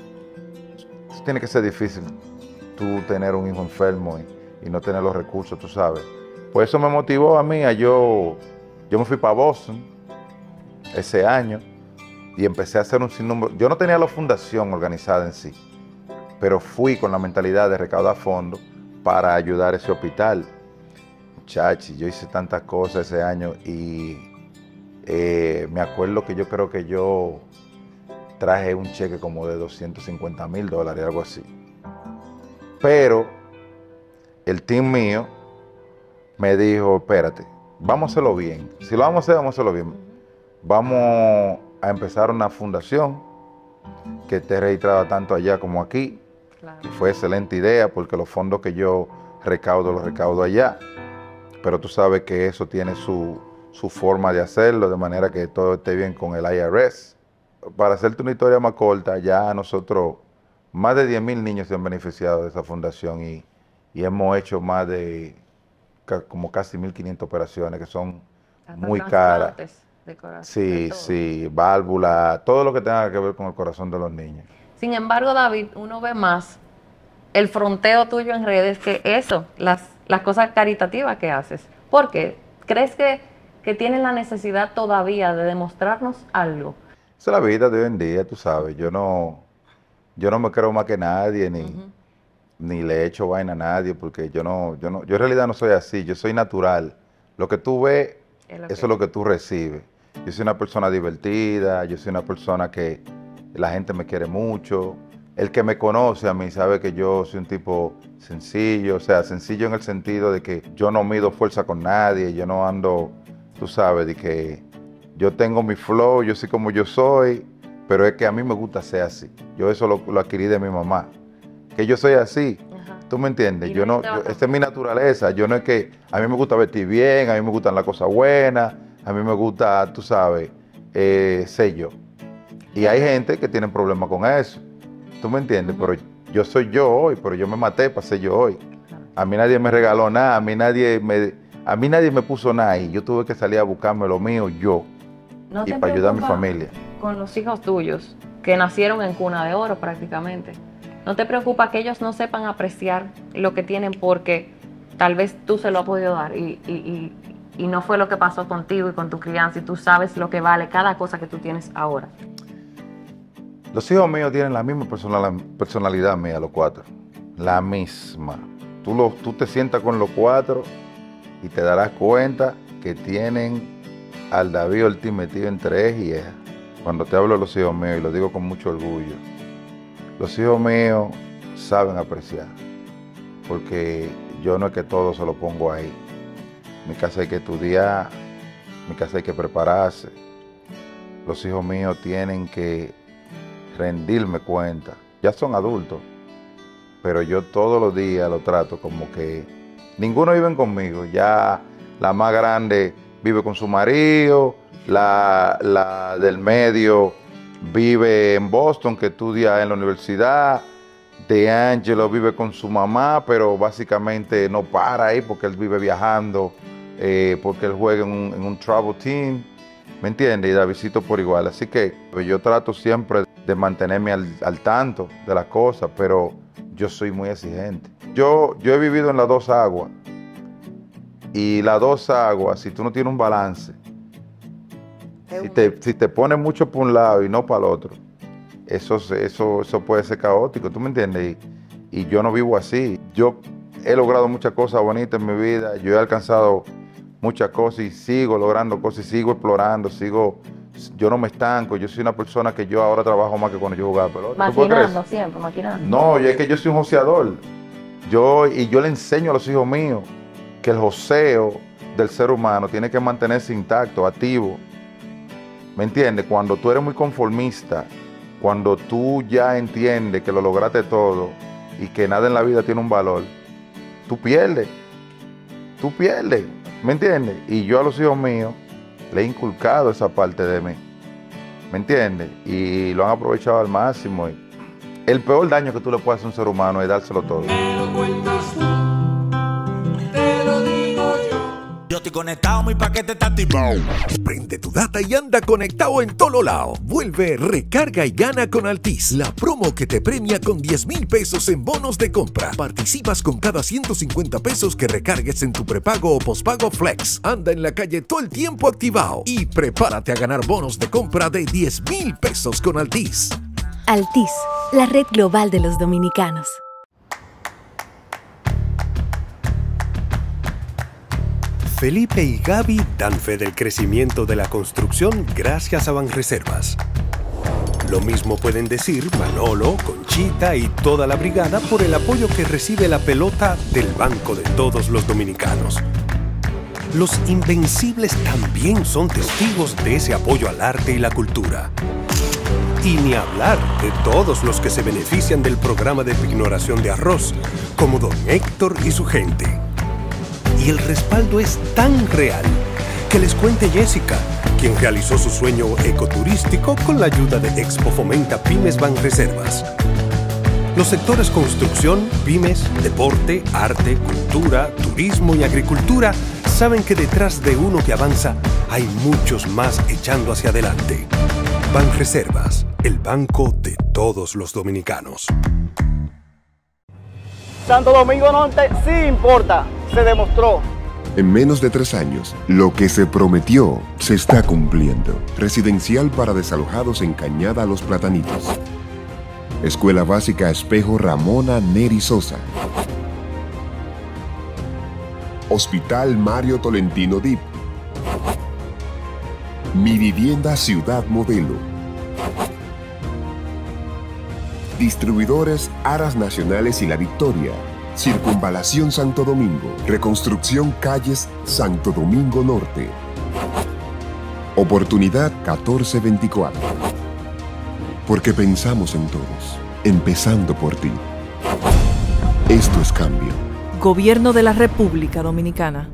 eso tiene que ser difícil, tú tener un hijo enfermo y, y no tener los recursos, tú sabes. Pues eso me motivó a mí, a yo, yo me fui para Boston ese año y empecé a hacer un sinnúmero. Yo no tenía la fundación organizada en sí, pero fui con la mentalidad de recaudar fondos para ayudar a ese hospital. Muchachos, yo hice tantas cosas ese año y eh, me acuerdo que yo creo que yo traje un cheque como de doscientos cincuenta mil dólares, algo así. Pero el team mío me dijo, espérate, vamos a hacerlo bien. Si lo vamos a hacer, vamos a hacerlo bien. Vamos a empezar una fundación que esté registrada tanto allá como aquí. Claro. Y fue excelente idea porque los fondos que yo recaudo, los recaudo allá. Pero tú sabes que eso tiene su, su forma de hacerlo, de manera que todo esté bien con el I R S. Para hacerte una historia más corta, ya nosotros, más de diez mil niños se han beneficiado de esa fundación y, y hemos hecho más de como casi mil quinientas operaciones que son hasta muy caras. De corazón, sí, sí, válvula, todo lo que tenga que ver con el corazón de los niños. Sin embargo, David, uno ve más el fronteo tuyo en redes que eso, las, las cosas caritativas que haces. ¿Por qué? ¿Crees que, que tienes la necesidad todavía de demostrarnos algo? Esa es la vida de hoy en día, tú sabes. Yo no, yo no me creo más que nadie, ni, uh-huh. ni le echo vaina a nadie, porque yo no, yo no, yo en realidad no soy así, yo soy natural. Lo que tú ves, es lo eso que... es lo que tú recibes. Yo soy una persona divertida, yo soy una persona que la gente me quiere mucho. El que me conoce a mí sabe que yo soy un tipo sencillo, o sea, sencillo en el sentido de que yo no mido fuerza con nadie, yo no ando, tú sabes, de que yo tengo mi flow, yo soy como yo soy, pero es que a mí me gusta ser así. Yo eso lo, lo adquirí de mi mamá, que yo soy así. Ajá. ¿Tú me entiendes? Yo no, yo, esta es mi naturaleza, yo no es que a mí me gusta vestir bien, a mí me gustan las cosas buenas, a mí me gusta, tú sabes, eh, ser yo. Y hay gente que tiene problemas con eso. ¿Tú me entiendes? Uh-huh. Pero yo soy yo hoy, pero yo me maté para ser yo hoy. A mí nadie me regaló nada, a mí nadie me, a mí nadie me puso nada y yo tuve que salir a buscarme lo mío yo. ¿No y para ayudar a mi familia? Con los hijos tuyos, que nacieron en cuna de oro prácticamente, ¿no te preocupa que ellos no sepan apreciar lo que tienen porque tal vez tú se lo has podido dar y... y, y y no fue lo que pasó contigo y con tu crianza y tú sabes lo que vale cada cosa que tú tienes ahora? Los hijos míos tienen la misma personalidad mía, los cuatro. La misma. Tú, lo, tú te sientas con los cuatro y te darás cuenta que tienen al David Ortiz metido entre ejes y ejas. Cuando te hablo de los hijos míos, y lo digo con mucho orgullo, los hijos míos saben apreciar. Porque yo no es que todo se lo pongo ahí. En mi casa hay que estudiar, en mi casa hay que prepararse. Los hijos míos tienen que rendirme cuenta. Ya son adultos, pero yo todos los días lo trato como que ninguno vive conmigo. Ya la más grande vive con su marido, la, la del medio vive en Boston, que estudia en la universidad. De Angelo vive con su mamá, pero básicamente no para ahí porque él vive viajando. Eh, porque él juega en un, en un travel team, ¿me entiendes? Y Davidcito por igual. Así que pues, yo trato siempre de mantenerme al, al tanto de las cosas, pero yo soy muy exigente. Yo, yo he vivido en las dos aguas, y las dos aguas, si tú no tienes un balance, si te, si te pones mucho por un lado y no para el otro, eso, eso, eso puede ser caótico, ¿tú me entiendes? Y, y yo no vivo así. Yo he logrado muchas cosas bonitas en mi vida, yo he alcanzado muchas cosas y sigo logrando cosas y sigo explorando, sigo, yo no me estanco, yo soy una persona que yo ahora trabajo más que cuando yo jugaba pelota. Maquinando siempre, maquinando. No, yo es que yo soy un joseador. Yo, y yo le enseño a los hijos míos que el joseo del ser humano tiene que mantenerse intacto, activo. ¿Me entiendes? Cuando tú eres muy conformista, cuando tú ya entiendes que lo lograste todo y que nada en la vida tiene un valor, tú pierdes, tú pierdes, ¿me entiendes? Y yo a los hijos míos le he inculcado esa parte de mí, ¿me entiendes? Y lo han aprovechado al máximo. Y el peor daño que tú le puedes hacer a un ser humano es dárselo todo. Yo estoy conectado, mi paquete está activado. Prende tu data y anda conectado en todo lado. Vuelve, recarga y gana con Altis, la promo que te premia con diez mil pesos en bonos de compra. Participas con cada ciento cincuenta pesos que recargues en tu prepago o pospago Flex. Anda en la calle todo el tiempo activado y prepárate a ganar bonos de compra de diez mil pesos con Altis. Altis, la red global de los dominicanos. Felipe y Gaby dan fe del crecimiento de la construcción gracias a Banreservas. Lo mismo pueden decir Manolo, Conchita y toda la brigada por el apoyo que recibe la pelota del Banco de Todos los Dominicanos. Los Invencibles también son testigos de ese apoyo al arte y la cultura. Y ni hablar de todos los que se benefician del programa de pignoración de arroz, como don Héctor y su gente. Y el respaldo es tan real que les cuente Jessica, quien realizó su sueño ecoturístico con la ayuda de Expo Fomenta Pymes Banreservas. Los sectores construcción, pymes, deporte, arte, cultura, turismo y agricultura saben que detrás de uno que avanza hay muchos más echando hacia adelante. Banreservas, el banco de todos los dominicanos. Santo Domingo Norte sí importa, se demostró. En menos de tres años, lo que se prometió se está cumpliendo. Residencial para desalojados en Cañada Los Platanitos. Escuela Básica Espejo Ramona Neri Sosa. Hospital Mario Tolentino Dip. Mi Vivienda Ciudad Modelo. Distribuidores Aras Nacionales y La Victoria. Circunvalación Santo Domingo. Reconstrucción Calles Santo Domingo Norte. Oportunidad catorce veinticuatro. Porque pensamos en todos, empezando por ti. Esto es cambio. Gobierno de la República Dominicana.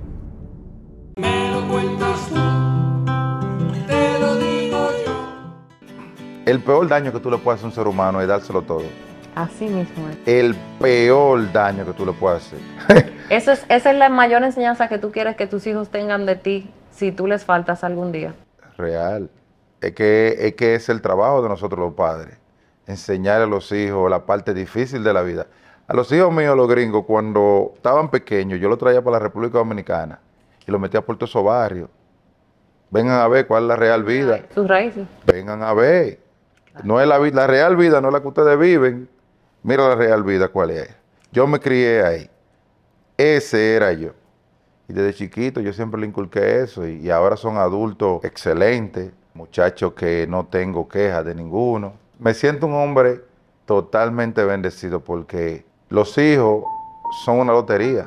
El peor daño que tú le puedes hacer a un ser humano es dárselo todo. Así mismo es. El peor daño que tú le puedes hacer. Eso es, esa es la mayor enseñanza que tú quieres que tus hijos tengan de ti si tú les faltas algún día. Real. Es que, es que es el trabajo de nosotros los padres. Enseñar a los hijos la parte difícil de la vida. A los hijos míos, los gringos, cuando estaban pequeños, yo los traía para la República Dominicana y los metía por todos esos barrios. Vengan a ver cuál es la real vida. Sus raíces. Vengan a ver. No es la, la real vida, no es la que ustedes viven. Mira la real vida cuál es. Yo me crié ahí. Ese era yo. Y desde chiquito yo siempre le inculqué eso. Y, y ahora son adultos excelentes. Muchachos que no tengo quejas de ninguno. Me siento un hombre totalmente bendecido porque los hijos son una lotería.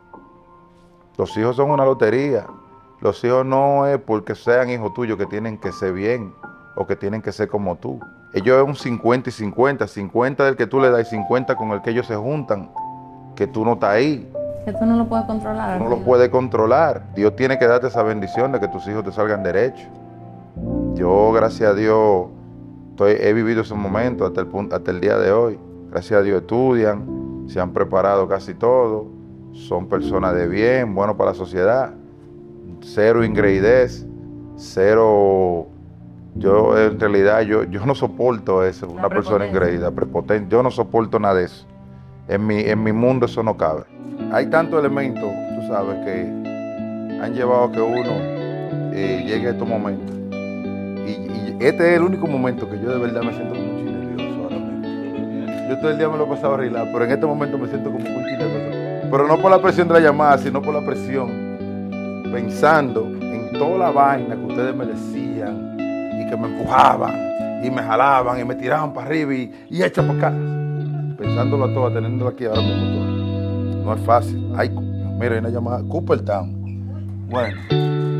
Los hijos son una lotería. Los hijos no es porque sean hijos tuyos que tienen que ser bien o que tienen que ser como tú. Ellos es un cincuenta y cincuenta, cincuenta del que tú le das y cincuenta con el que ellos se juntan, que tú no estás ahí. Que tú no lo puedes controlar. Tú no lo puedes controlar. Dios tiene que darte esa bendición de que tus hijos te salgan derechos. Yo, gracias a Dios, estoy, he vivido ese momento hasta el, punto, hasta el día de hoy. Gracias a Dios estudian, se han preparado casi todo, son personas de bien, buenos para la sociedad. Cero ingreidez, cero... Yo en realidad, yo, yo no soporto eso, una persona ingreída, prepotente. Yo no soporto nada de eso. En mi, en mi mundo eso no cabe. Hay tantos elementos, tú sabes, que han llevado a que uno eh, llegue a estos momentos. Y, y este es el único momento que yo de verdad me siento como un chile nervioso ahora mismo. Yo todo el día me lo he pasado a arreglar, pero en este momento me siento como un chile nervioso. Pero no por la presión de la llamada, sino por la presión, pensando en toda la vaina que ustedes me decían, que me empujaban y me jalaban y me tiraban para arriba y, y echa para acá. Pensándolo a todo, teniéndolo aquí ahora mismo todo. No es fácil. Ay, mira, hay una llamada. Cooperstown. Bueno.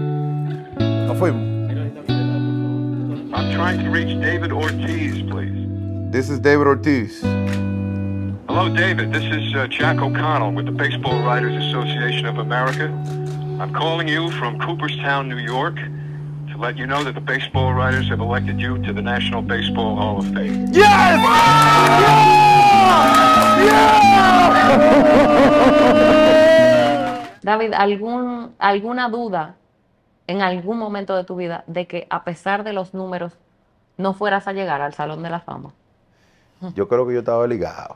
Nos fuimos. I'm trying to reach David Ortiz, please. This is David Ortiz. Hello, David. This is uh, Jack O'Connell with the Baseball Writers Association of America. I'm calling you from Cooperstown, New York, to let you know that the baseball writers have elected you to the National Baseball Hall of Fame. Yes! Yeah! Yeah! David, ¿algún, ¿alguna duda en algún momento de tu vida de que a pesar de los números no fueras a llegar al Salón de la Fama? Yo creo que yo estaba ligado.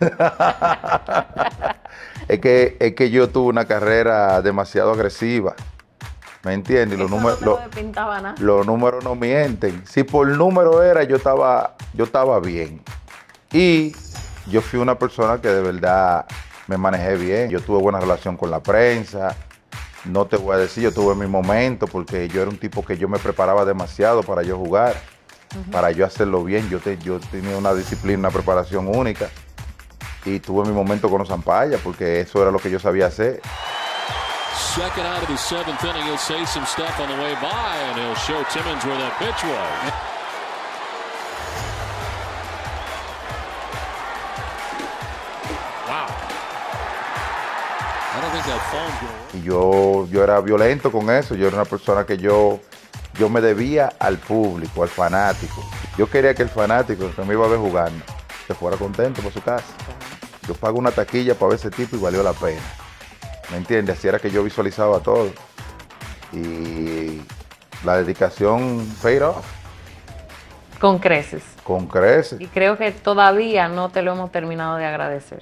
es, que, es que yo tuve una carrera demasiado agresiva. ¿Me entiendes? Los, números, no los, los números no mienten. Si por número era, yo estaba, yo estaba bien. Y yo fui una persona que de verdad me manejé bien. Yo tuve buena relación con la prensa. No te voy a decir, yo tuve mi momento porque yo era un tipo que yo me preparaba demasiado para yo jugar. Uh-huh. Para yo hacerlo bien. Yo, te, yo tenía una disciplina, una preparación única. Y tuve mi momento con los Zampaya porque eso era lo que yo sabía hacer. Second out of the seventh inning, he'll say some stuff on the way by, and he'll show Timmons where that pitch was. Wow. I don't think that phone. Y yo, yo era violento con eso. Yo era una persona que yo, yo me debía al público, al fanático. Yo quería que el fanático que me iba a ver jugando se fuera contento por su casa. Yo pago una taquilla para ver ese tipo y valió la pena. ¿Me entiendes? Así era que yo visualizaba todo. Y la dedicación paid off. Con creces. Con creces. Y creo que todavía no te lo hemos terminado de agradecer.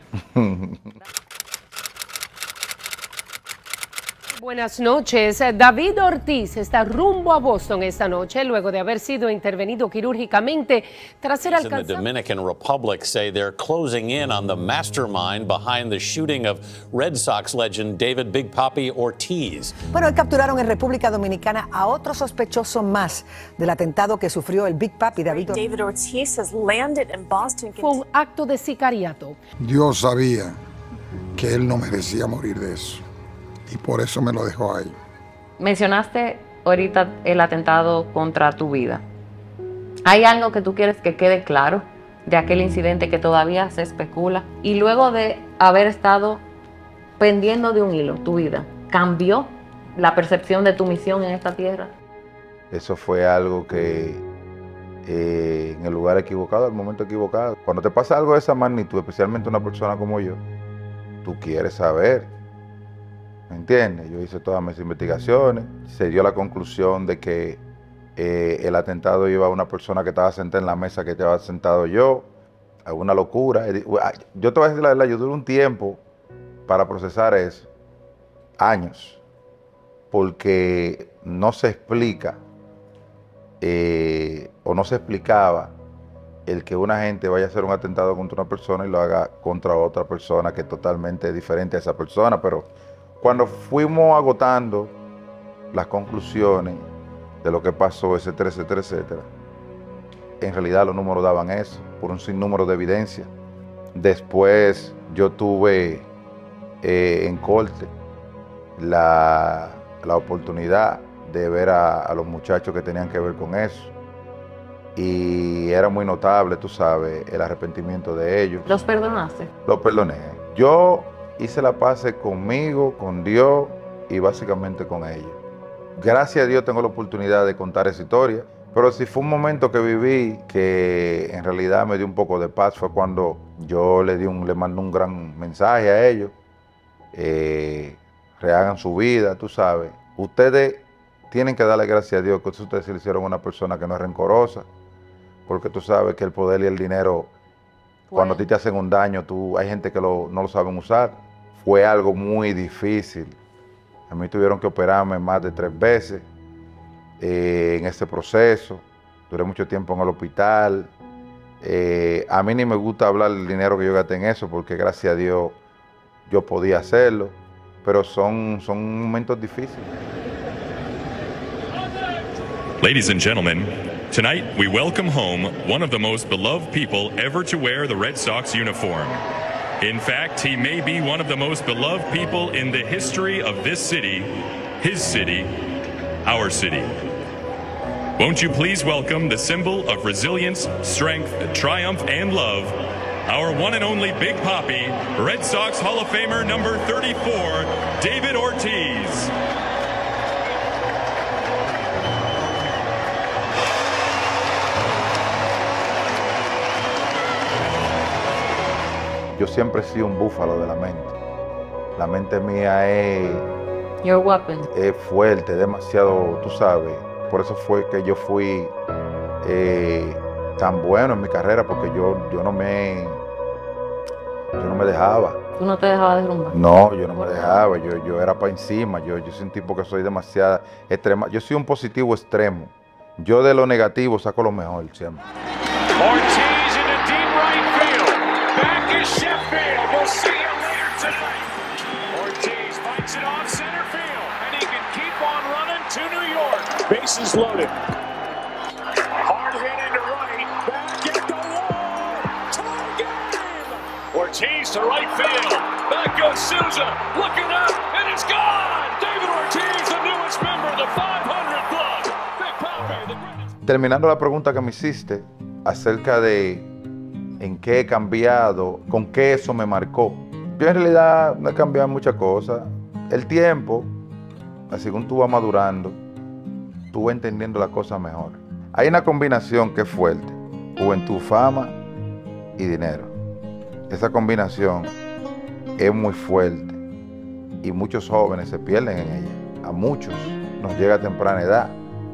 Buenas noches. David Ortiz está rumbo a Boston esta noche luego de haber sido intervenido quirúrgicamente tras ser alcanzado. In the Dominican Republic say they're closing in on the mastermind behind the shooting of Red Sox legend David Big Papi Ortiz. Bueno, hoy capturaron en República Dominicana a otro sospechoso más del atentado que sufrió el Big Papi David Ortiz. David Ortiz has landed in Boston. Fue un acto de sicariato. Dios sabía que él no merecía morir de eso. Y por eso me lo dejó ahí. Mencionaste ahorita el atentado contra tu vida. ¿Hay algo que tú quieres que quede claro de aquel incidente que todavía se especula? Y luego de haber estado pendiendo de un hilo, tu vida, ¿cambió la percepción de tu misión en esta tierra? Eso fue algo que eh, en el lugar equivocado, al momento equivocado. Cuando te pasa algo de esa magnitud, especialmente una persona como yo, tú quieres saber. ¿Me entiendes? Yo hice todas mis investigaciones, se dio la conclusión de que eh, el atentado iba a una persona que estaba sentada en la mesa que estaba sentado yo, a una locura. Yo te voy a decir la verdad, yo duré un tiempo para procesar eso, años, porque no se explica eh, o no se explicaba el que una gente vaya a hacer un atentado contra una persona y lo haga contra otra persona que es totalmente diferente a esa persona, pero cuando fuimos agotando las conclusiones de lo que pasó, etcétera, etcétera, etcétera, en realidad los números daban eso, por un sinnúmero de evidencia. Después yo tuve eh, en corte la, la oportunidad de ver a, a los muchachos que tenían que ver con eso. Y era muy notable, tú sabes, el arrepentimiento de ellos. ¿Los perdonaste? Los perdoné. Yo hice la paz conmigo, con Dios y básicamente con ellos. Gracias a Dios tengo la oportunidad de contar esa historia, pero si fue un momento que viví que en realidad me dio un poco de paz fue cuando yo le, di un, le mandé un gran mensaje a ellos, eh, rehagan su vida, tú sabes. Ustedes tienen que darle gracias a Dios que ustedes se le hicieron a una persona que no es rencorosa, porque tú sabes que el poder y el dinero, cuando a ti te hacen un daño, tú, hay gente que lo, no lo saben usar. Fue algo muy difícil. A mí tuvieron que operarme más de tres veces eh, en ese proceso. Duré mucho tiempo en el hospital. Eh, a mí ni me gusta hablar del dinero que yo gasté en eso, porque gracias a Dios yo podía hacerlo. Pero son, son momentos difíciles. Ladies and gentlemen, tonight we welcome home one of the most beloved people ever to wear the Red Sox uniform. In fact, he may be one of the most beloved people in the history of this city, his city, our city. Won't you please welcome the symbol of resilience, strength, triumph, and love, our one and only Big Papi, Red Sox Hall of Famer number thirty-four, David Ortiz. Yo siempre he sido un búfalo de la mente. La mente mía es, Your weapon. es fuerte, demasiado, tú sabes. Por eso fue que yo fui eh, tan bueno en mi carrera, porque yo, yo no me yo no me dejaba. ¿Tú no te dejabas derrumbar? No, yo no me dejaba, yo, yo era para encima, yo, yo soy un tipo que soy demasiado extrema. Yo soy un positivo extremo. Yo de lo negativo saco lo mejor siempre. Ortiz into deep right field. Back is Sheffield. We'll see him later tonight. Ortiz fights it off center field, and he can keep on running to New York. Bases loaded. Hard hit into right. Back at the wall. Tie game. Ortiz to right field. Back goes Souza. Looking up, and it's gone. David Ortiz, the newest member of the five hundred Club. Big Papi, the greatest. Terminando la pregunta que me hiciste acerca de en qué he cambiado, con qué eso me marcó. Yo en realidad no he cambiado muchas cosas. El tiempo, según tú vas madurando, tú vas entendiendo las cosas mejor. Hay una combinación que es fuerte: juventud, fama y dinero. Esa combinación es muy fuerte y muchos jóvenes se pierden en ella. A muchos nos llega a temprana edad.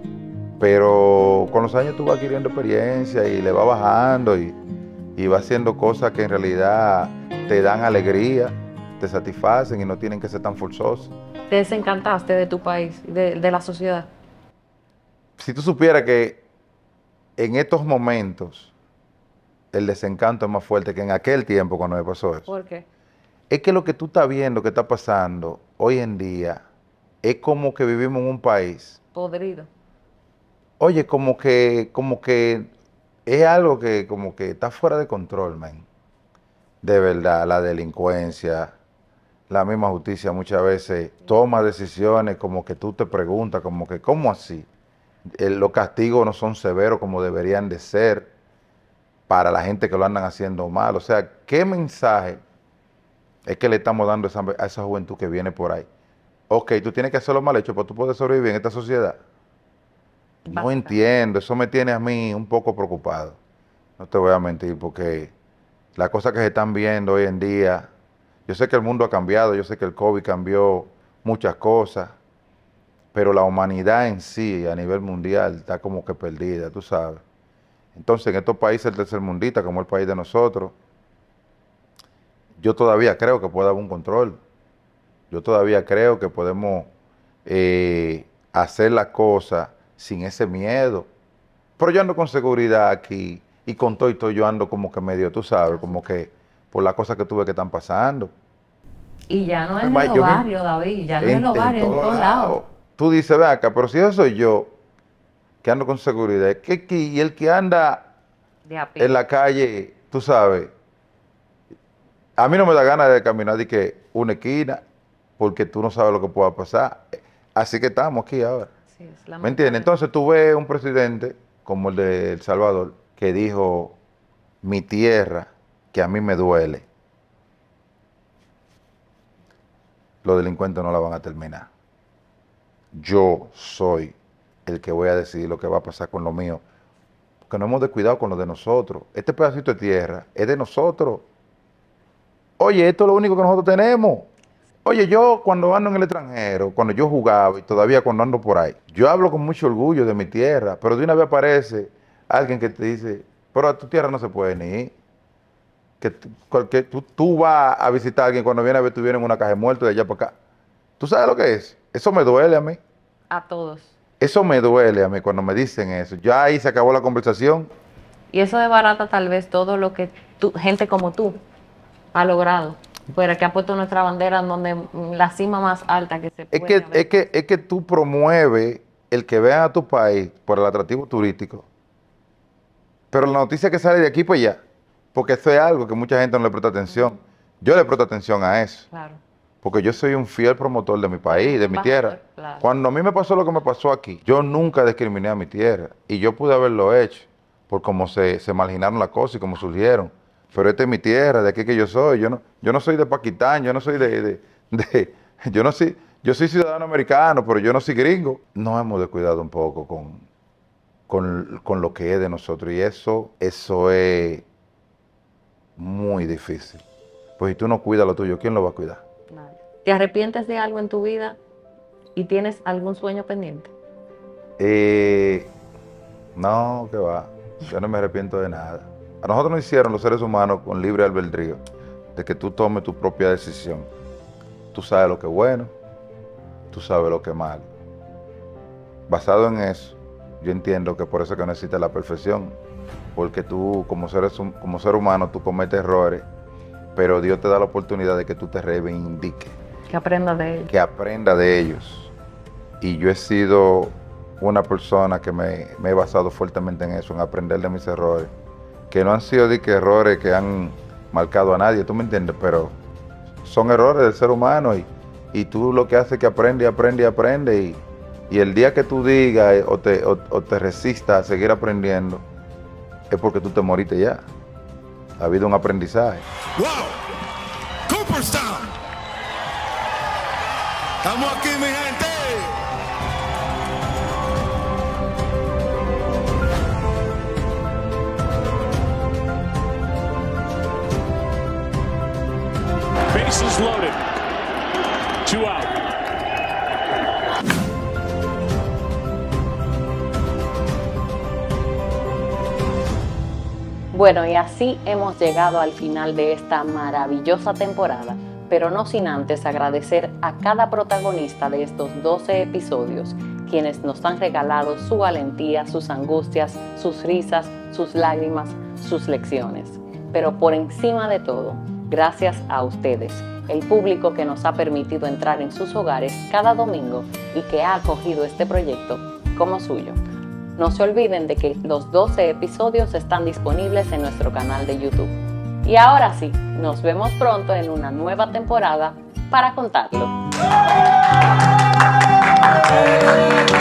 Pero con los años tú vas adquiriendo experiencia y le vas bajando y, y vas haciendo cosas que en realidad te dan alegría, te satisfacen y no tienen que ser tan forzosas. ¿Te desencantaste de tu país, de, de la sociedad? Si tú supieras que en estos momentos el desencanto es más fuerte que en aquel tiempo cuando me pasó eso. ¿Por qué? Es que lo que tú estás viendo que está pasando hoy en día es como que vivimos en un país. Podrido. Oye, como que, como que es algo que como que está fuera de control, man. De verdad, la delincuencia, la misma justicia muchas veces toma decisiones como que tú te preguntas, como que, ¿cómo así? Eh, los castigos no son severos como deberían de ser para la gente que lo andan haciendo mal. O sea, ¿qué mensaje es que le estamos dando a esa, a esa juventud que viene por ahí? Ok, tú tienes que hacer lo mal hecho, pero tú puedes sobrevivir en esta sociedad. No Basta. Entiendo, eso me tiene a mí un poco preocupado. No te voy a mentir, porque las cosas que se están viendo hoy en día, yo sé que el mundo ha cambiado, yo sé que el COVID cambió muchas cosas, pero la humanidad en sí, a nivel mundial, está como que perdida, tú sabes. Entonces, en estos países tercermundistas, como el país de nosotros, yo todavía creo que puede haber un control. Yo todavía creo que podemos eh, hacer las cosas sin ese miedo. Pero yo ando con seguridad aquí y con todo y todo yo ando como que medio, tú sabes, como que por las cosas que tuve que están pasando. Y ya no es en los barrios, David, ya no es en los barrios, en todos lados. Tú dices, ve acá, pero si eso soy yo, que ando con seguridad, que, que, y el que anda en la calle, tú sabes, a mí no me da ganas de caminar de que una esquina, porque tú no sabes lo que pueda pasar. Así que estamos aquí ahora. Sí, es ¿me entiendes? Entonces tú ves un presidente como el de El Salvador que dijo, mi tierra, que a mí me duele, los delincuentes no la van a terminar. Yo soy el que voy a decidir lo que va a pasar con lo mío, porque no hemos descuidado con lo de nosotros. Este pedacito de tierra es de nosotros. Oye, esto es lo único que nosotros tenemos. Oye, yo cuando ando en el extranjero, cuando yo jugaba y todavía cuando ando por ahí, yo hablo con mucho orgullo de mi tierra, pero de una vez aparece alguien que te dice, pero a tu tierra no se puede ni ir. Que, que tú, tú vas a visitar a alguien cuando viene a ver, tú vienes en una caja de muertos de allá para acá. ¿Tú sabes lo que es? Eso me duele a mí. A todos. Eso me duele a mí cuando me dicen eso. Ya ahí se acabó la conversación. Y eso desbarata tal vez todo lo que tú, gente como tú ha logrado. Fuera que ha puesto nuestra bandera en donde la cima más alta que se puede. Es que, es que, es que tú promueves el que vean a tu país por el atractivo turístico. Pero la noticia que sale de aquí para allá, porque eso es algo que mucha gente no le presta atención. Yo le presto atención a eso. Claro. porque yo soy un fiel promotor de mi país, de mi Baja, tierra. claro. Cuando a mí me pasó lo que me pasó aquí, yo nunca discriminé a mi tierra y yo pude haberlo hecho por cómo se, se marginaron las cosas y cómo surgieron. Pero esta es mi tierra, de aquí que yo soy. Yo no, yo no soy de Paquistán, yo no soy de, de, de yo no soy, yo soy ciudadano americano, pero yo no soy gringo. Nos hemos descuidado un poco con, con, con lo que es de nosotros y eso, eso es muy difícil. Pues si tú no cuidas lo tuyo, ¿quién lo va a cuidar? ¿Te arrepientes de algo en tu vida y tienes algún sueño pendiente? Eh, no, que va. Yo no me arrepiento de nada. A nosotros nos hicieron los seres humanos con libre albedrío, de que tú tomes tu propia decisión. Tú sabes lo que es bueno, tú sabes lo que es malo. Basado en eso, yo entiendo que por eso es que necesitas la perfección, porque tú como, seres, como ser humano tú cometes errores, pero Dios te da la oportunidad de que tú te reivindiques. Que aprenda de ellos. Que aprenda de ellos. Y yo he sido una persona que me, me he basado fuertemente en eso, en aprender de mis errores. Que no han sido de que errores que han marcado a nadie, ¿tú me entiendes? Pero son errores del ser humano y, y tú lo que haces es que aprende y aprende y aprende y, y el día que tú digas o te, o, o te resistas a seguir aprendiendo es porque tú te moriste ya. Ha habido un aprendizaje. ¡Wow! ¡Cooperstown! ¡Estamos aquí, mi gente! Bases loaded. Two out. Bueno, y así hemos llegado al final de esta maravillosa temporada, pero no sin antes agradecer a cada protagonista de estos doce episodios, quienes nos han regalado su valentía, sus angustias, sus risas, sus lágrimas, sus lecciones. Pero por encima de todo, gracias a ustedes, el público que nos ha permitido entrar en sus hogares cada domingo y que ha acogido este proyecto como suyo. No se olviden de que los doce episodios están disponibles en nuestro canal de YouTube. Y ahora sí, nos vemos pronto en una nueva temporada para contarlo.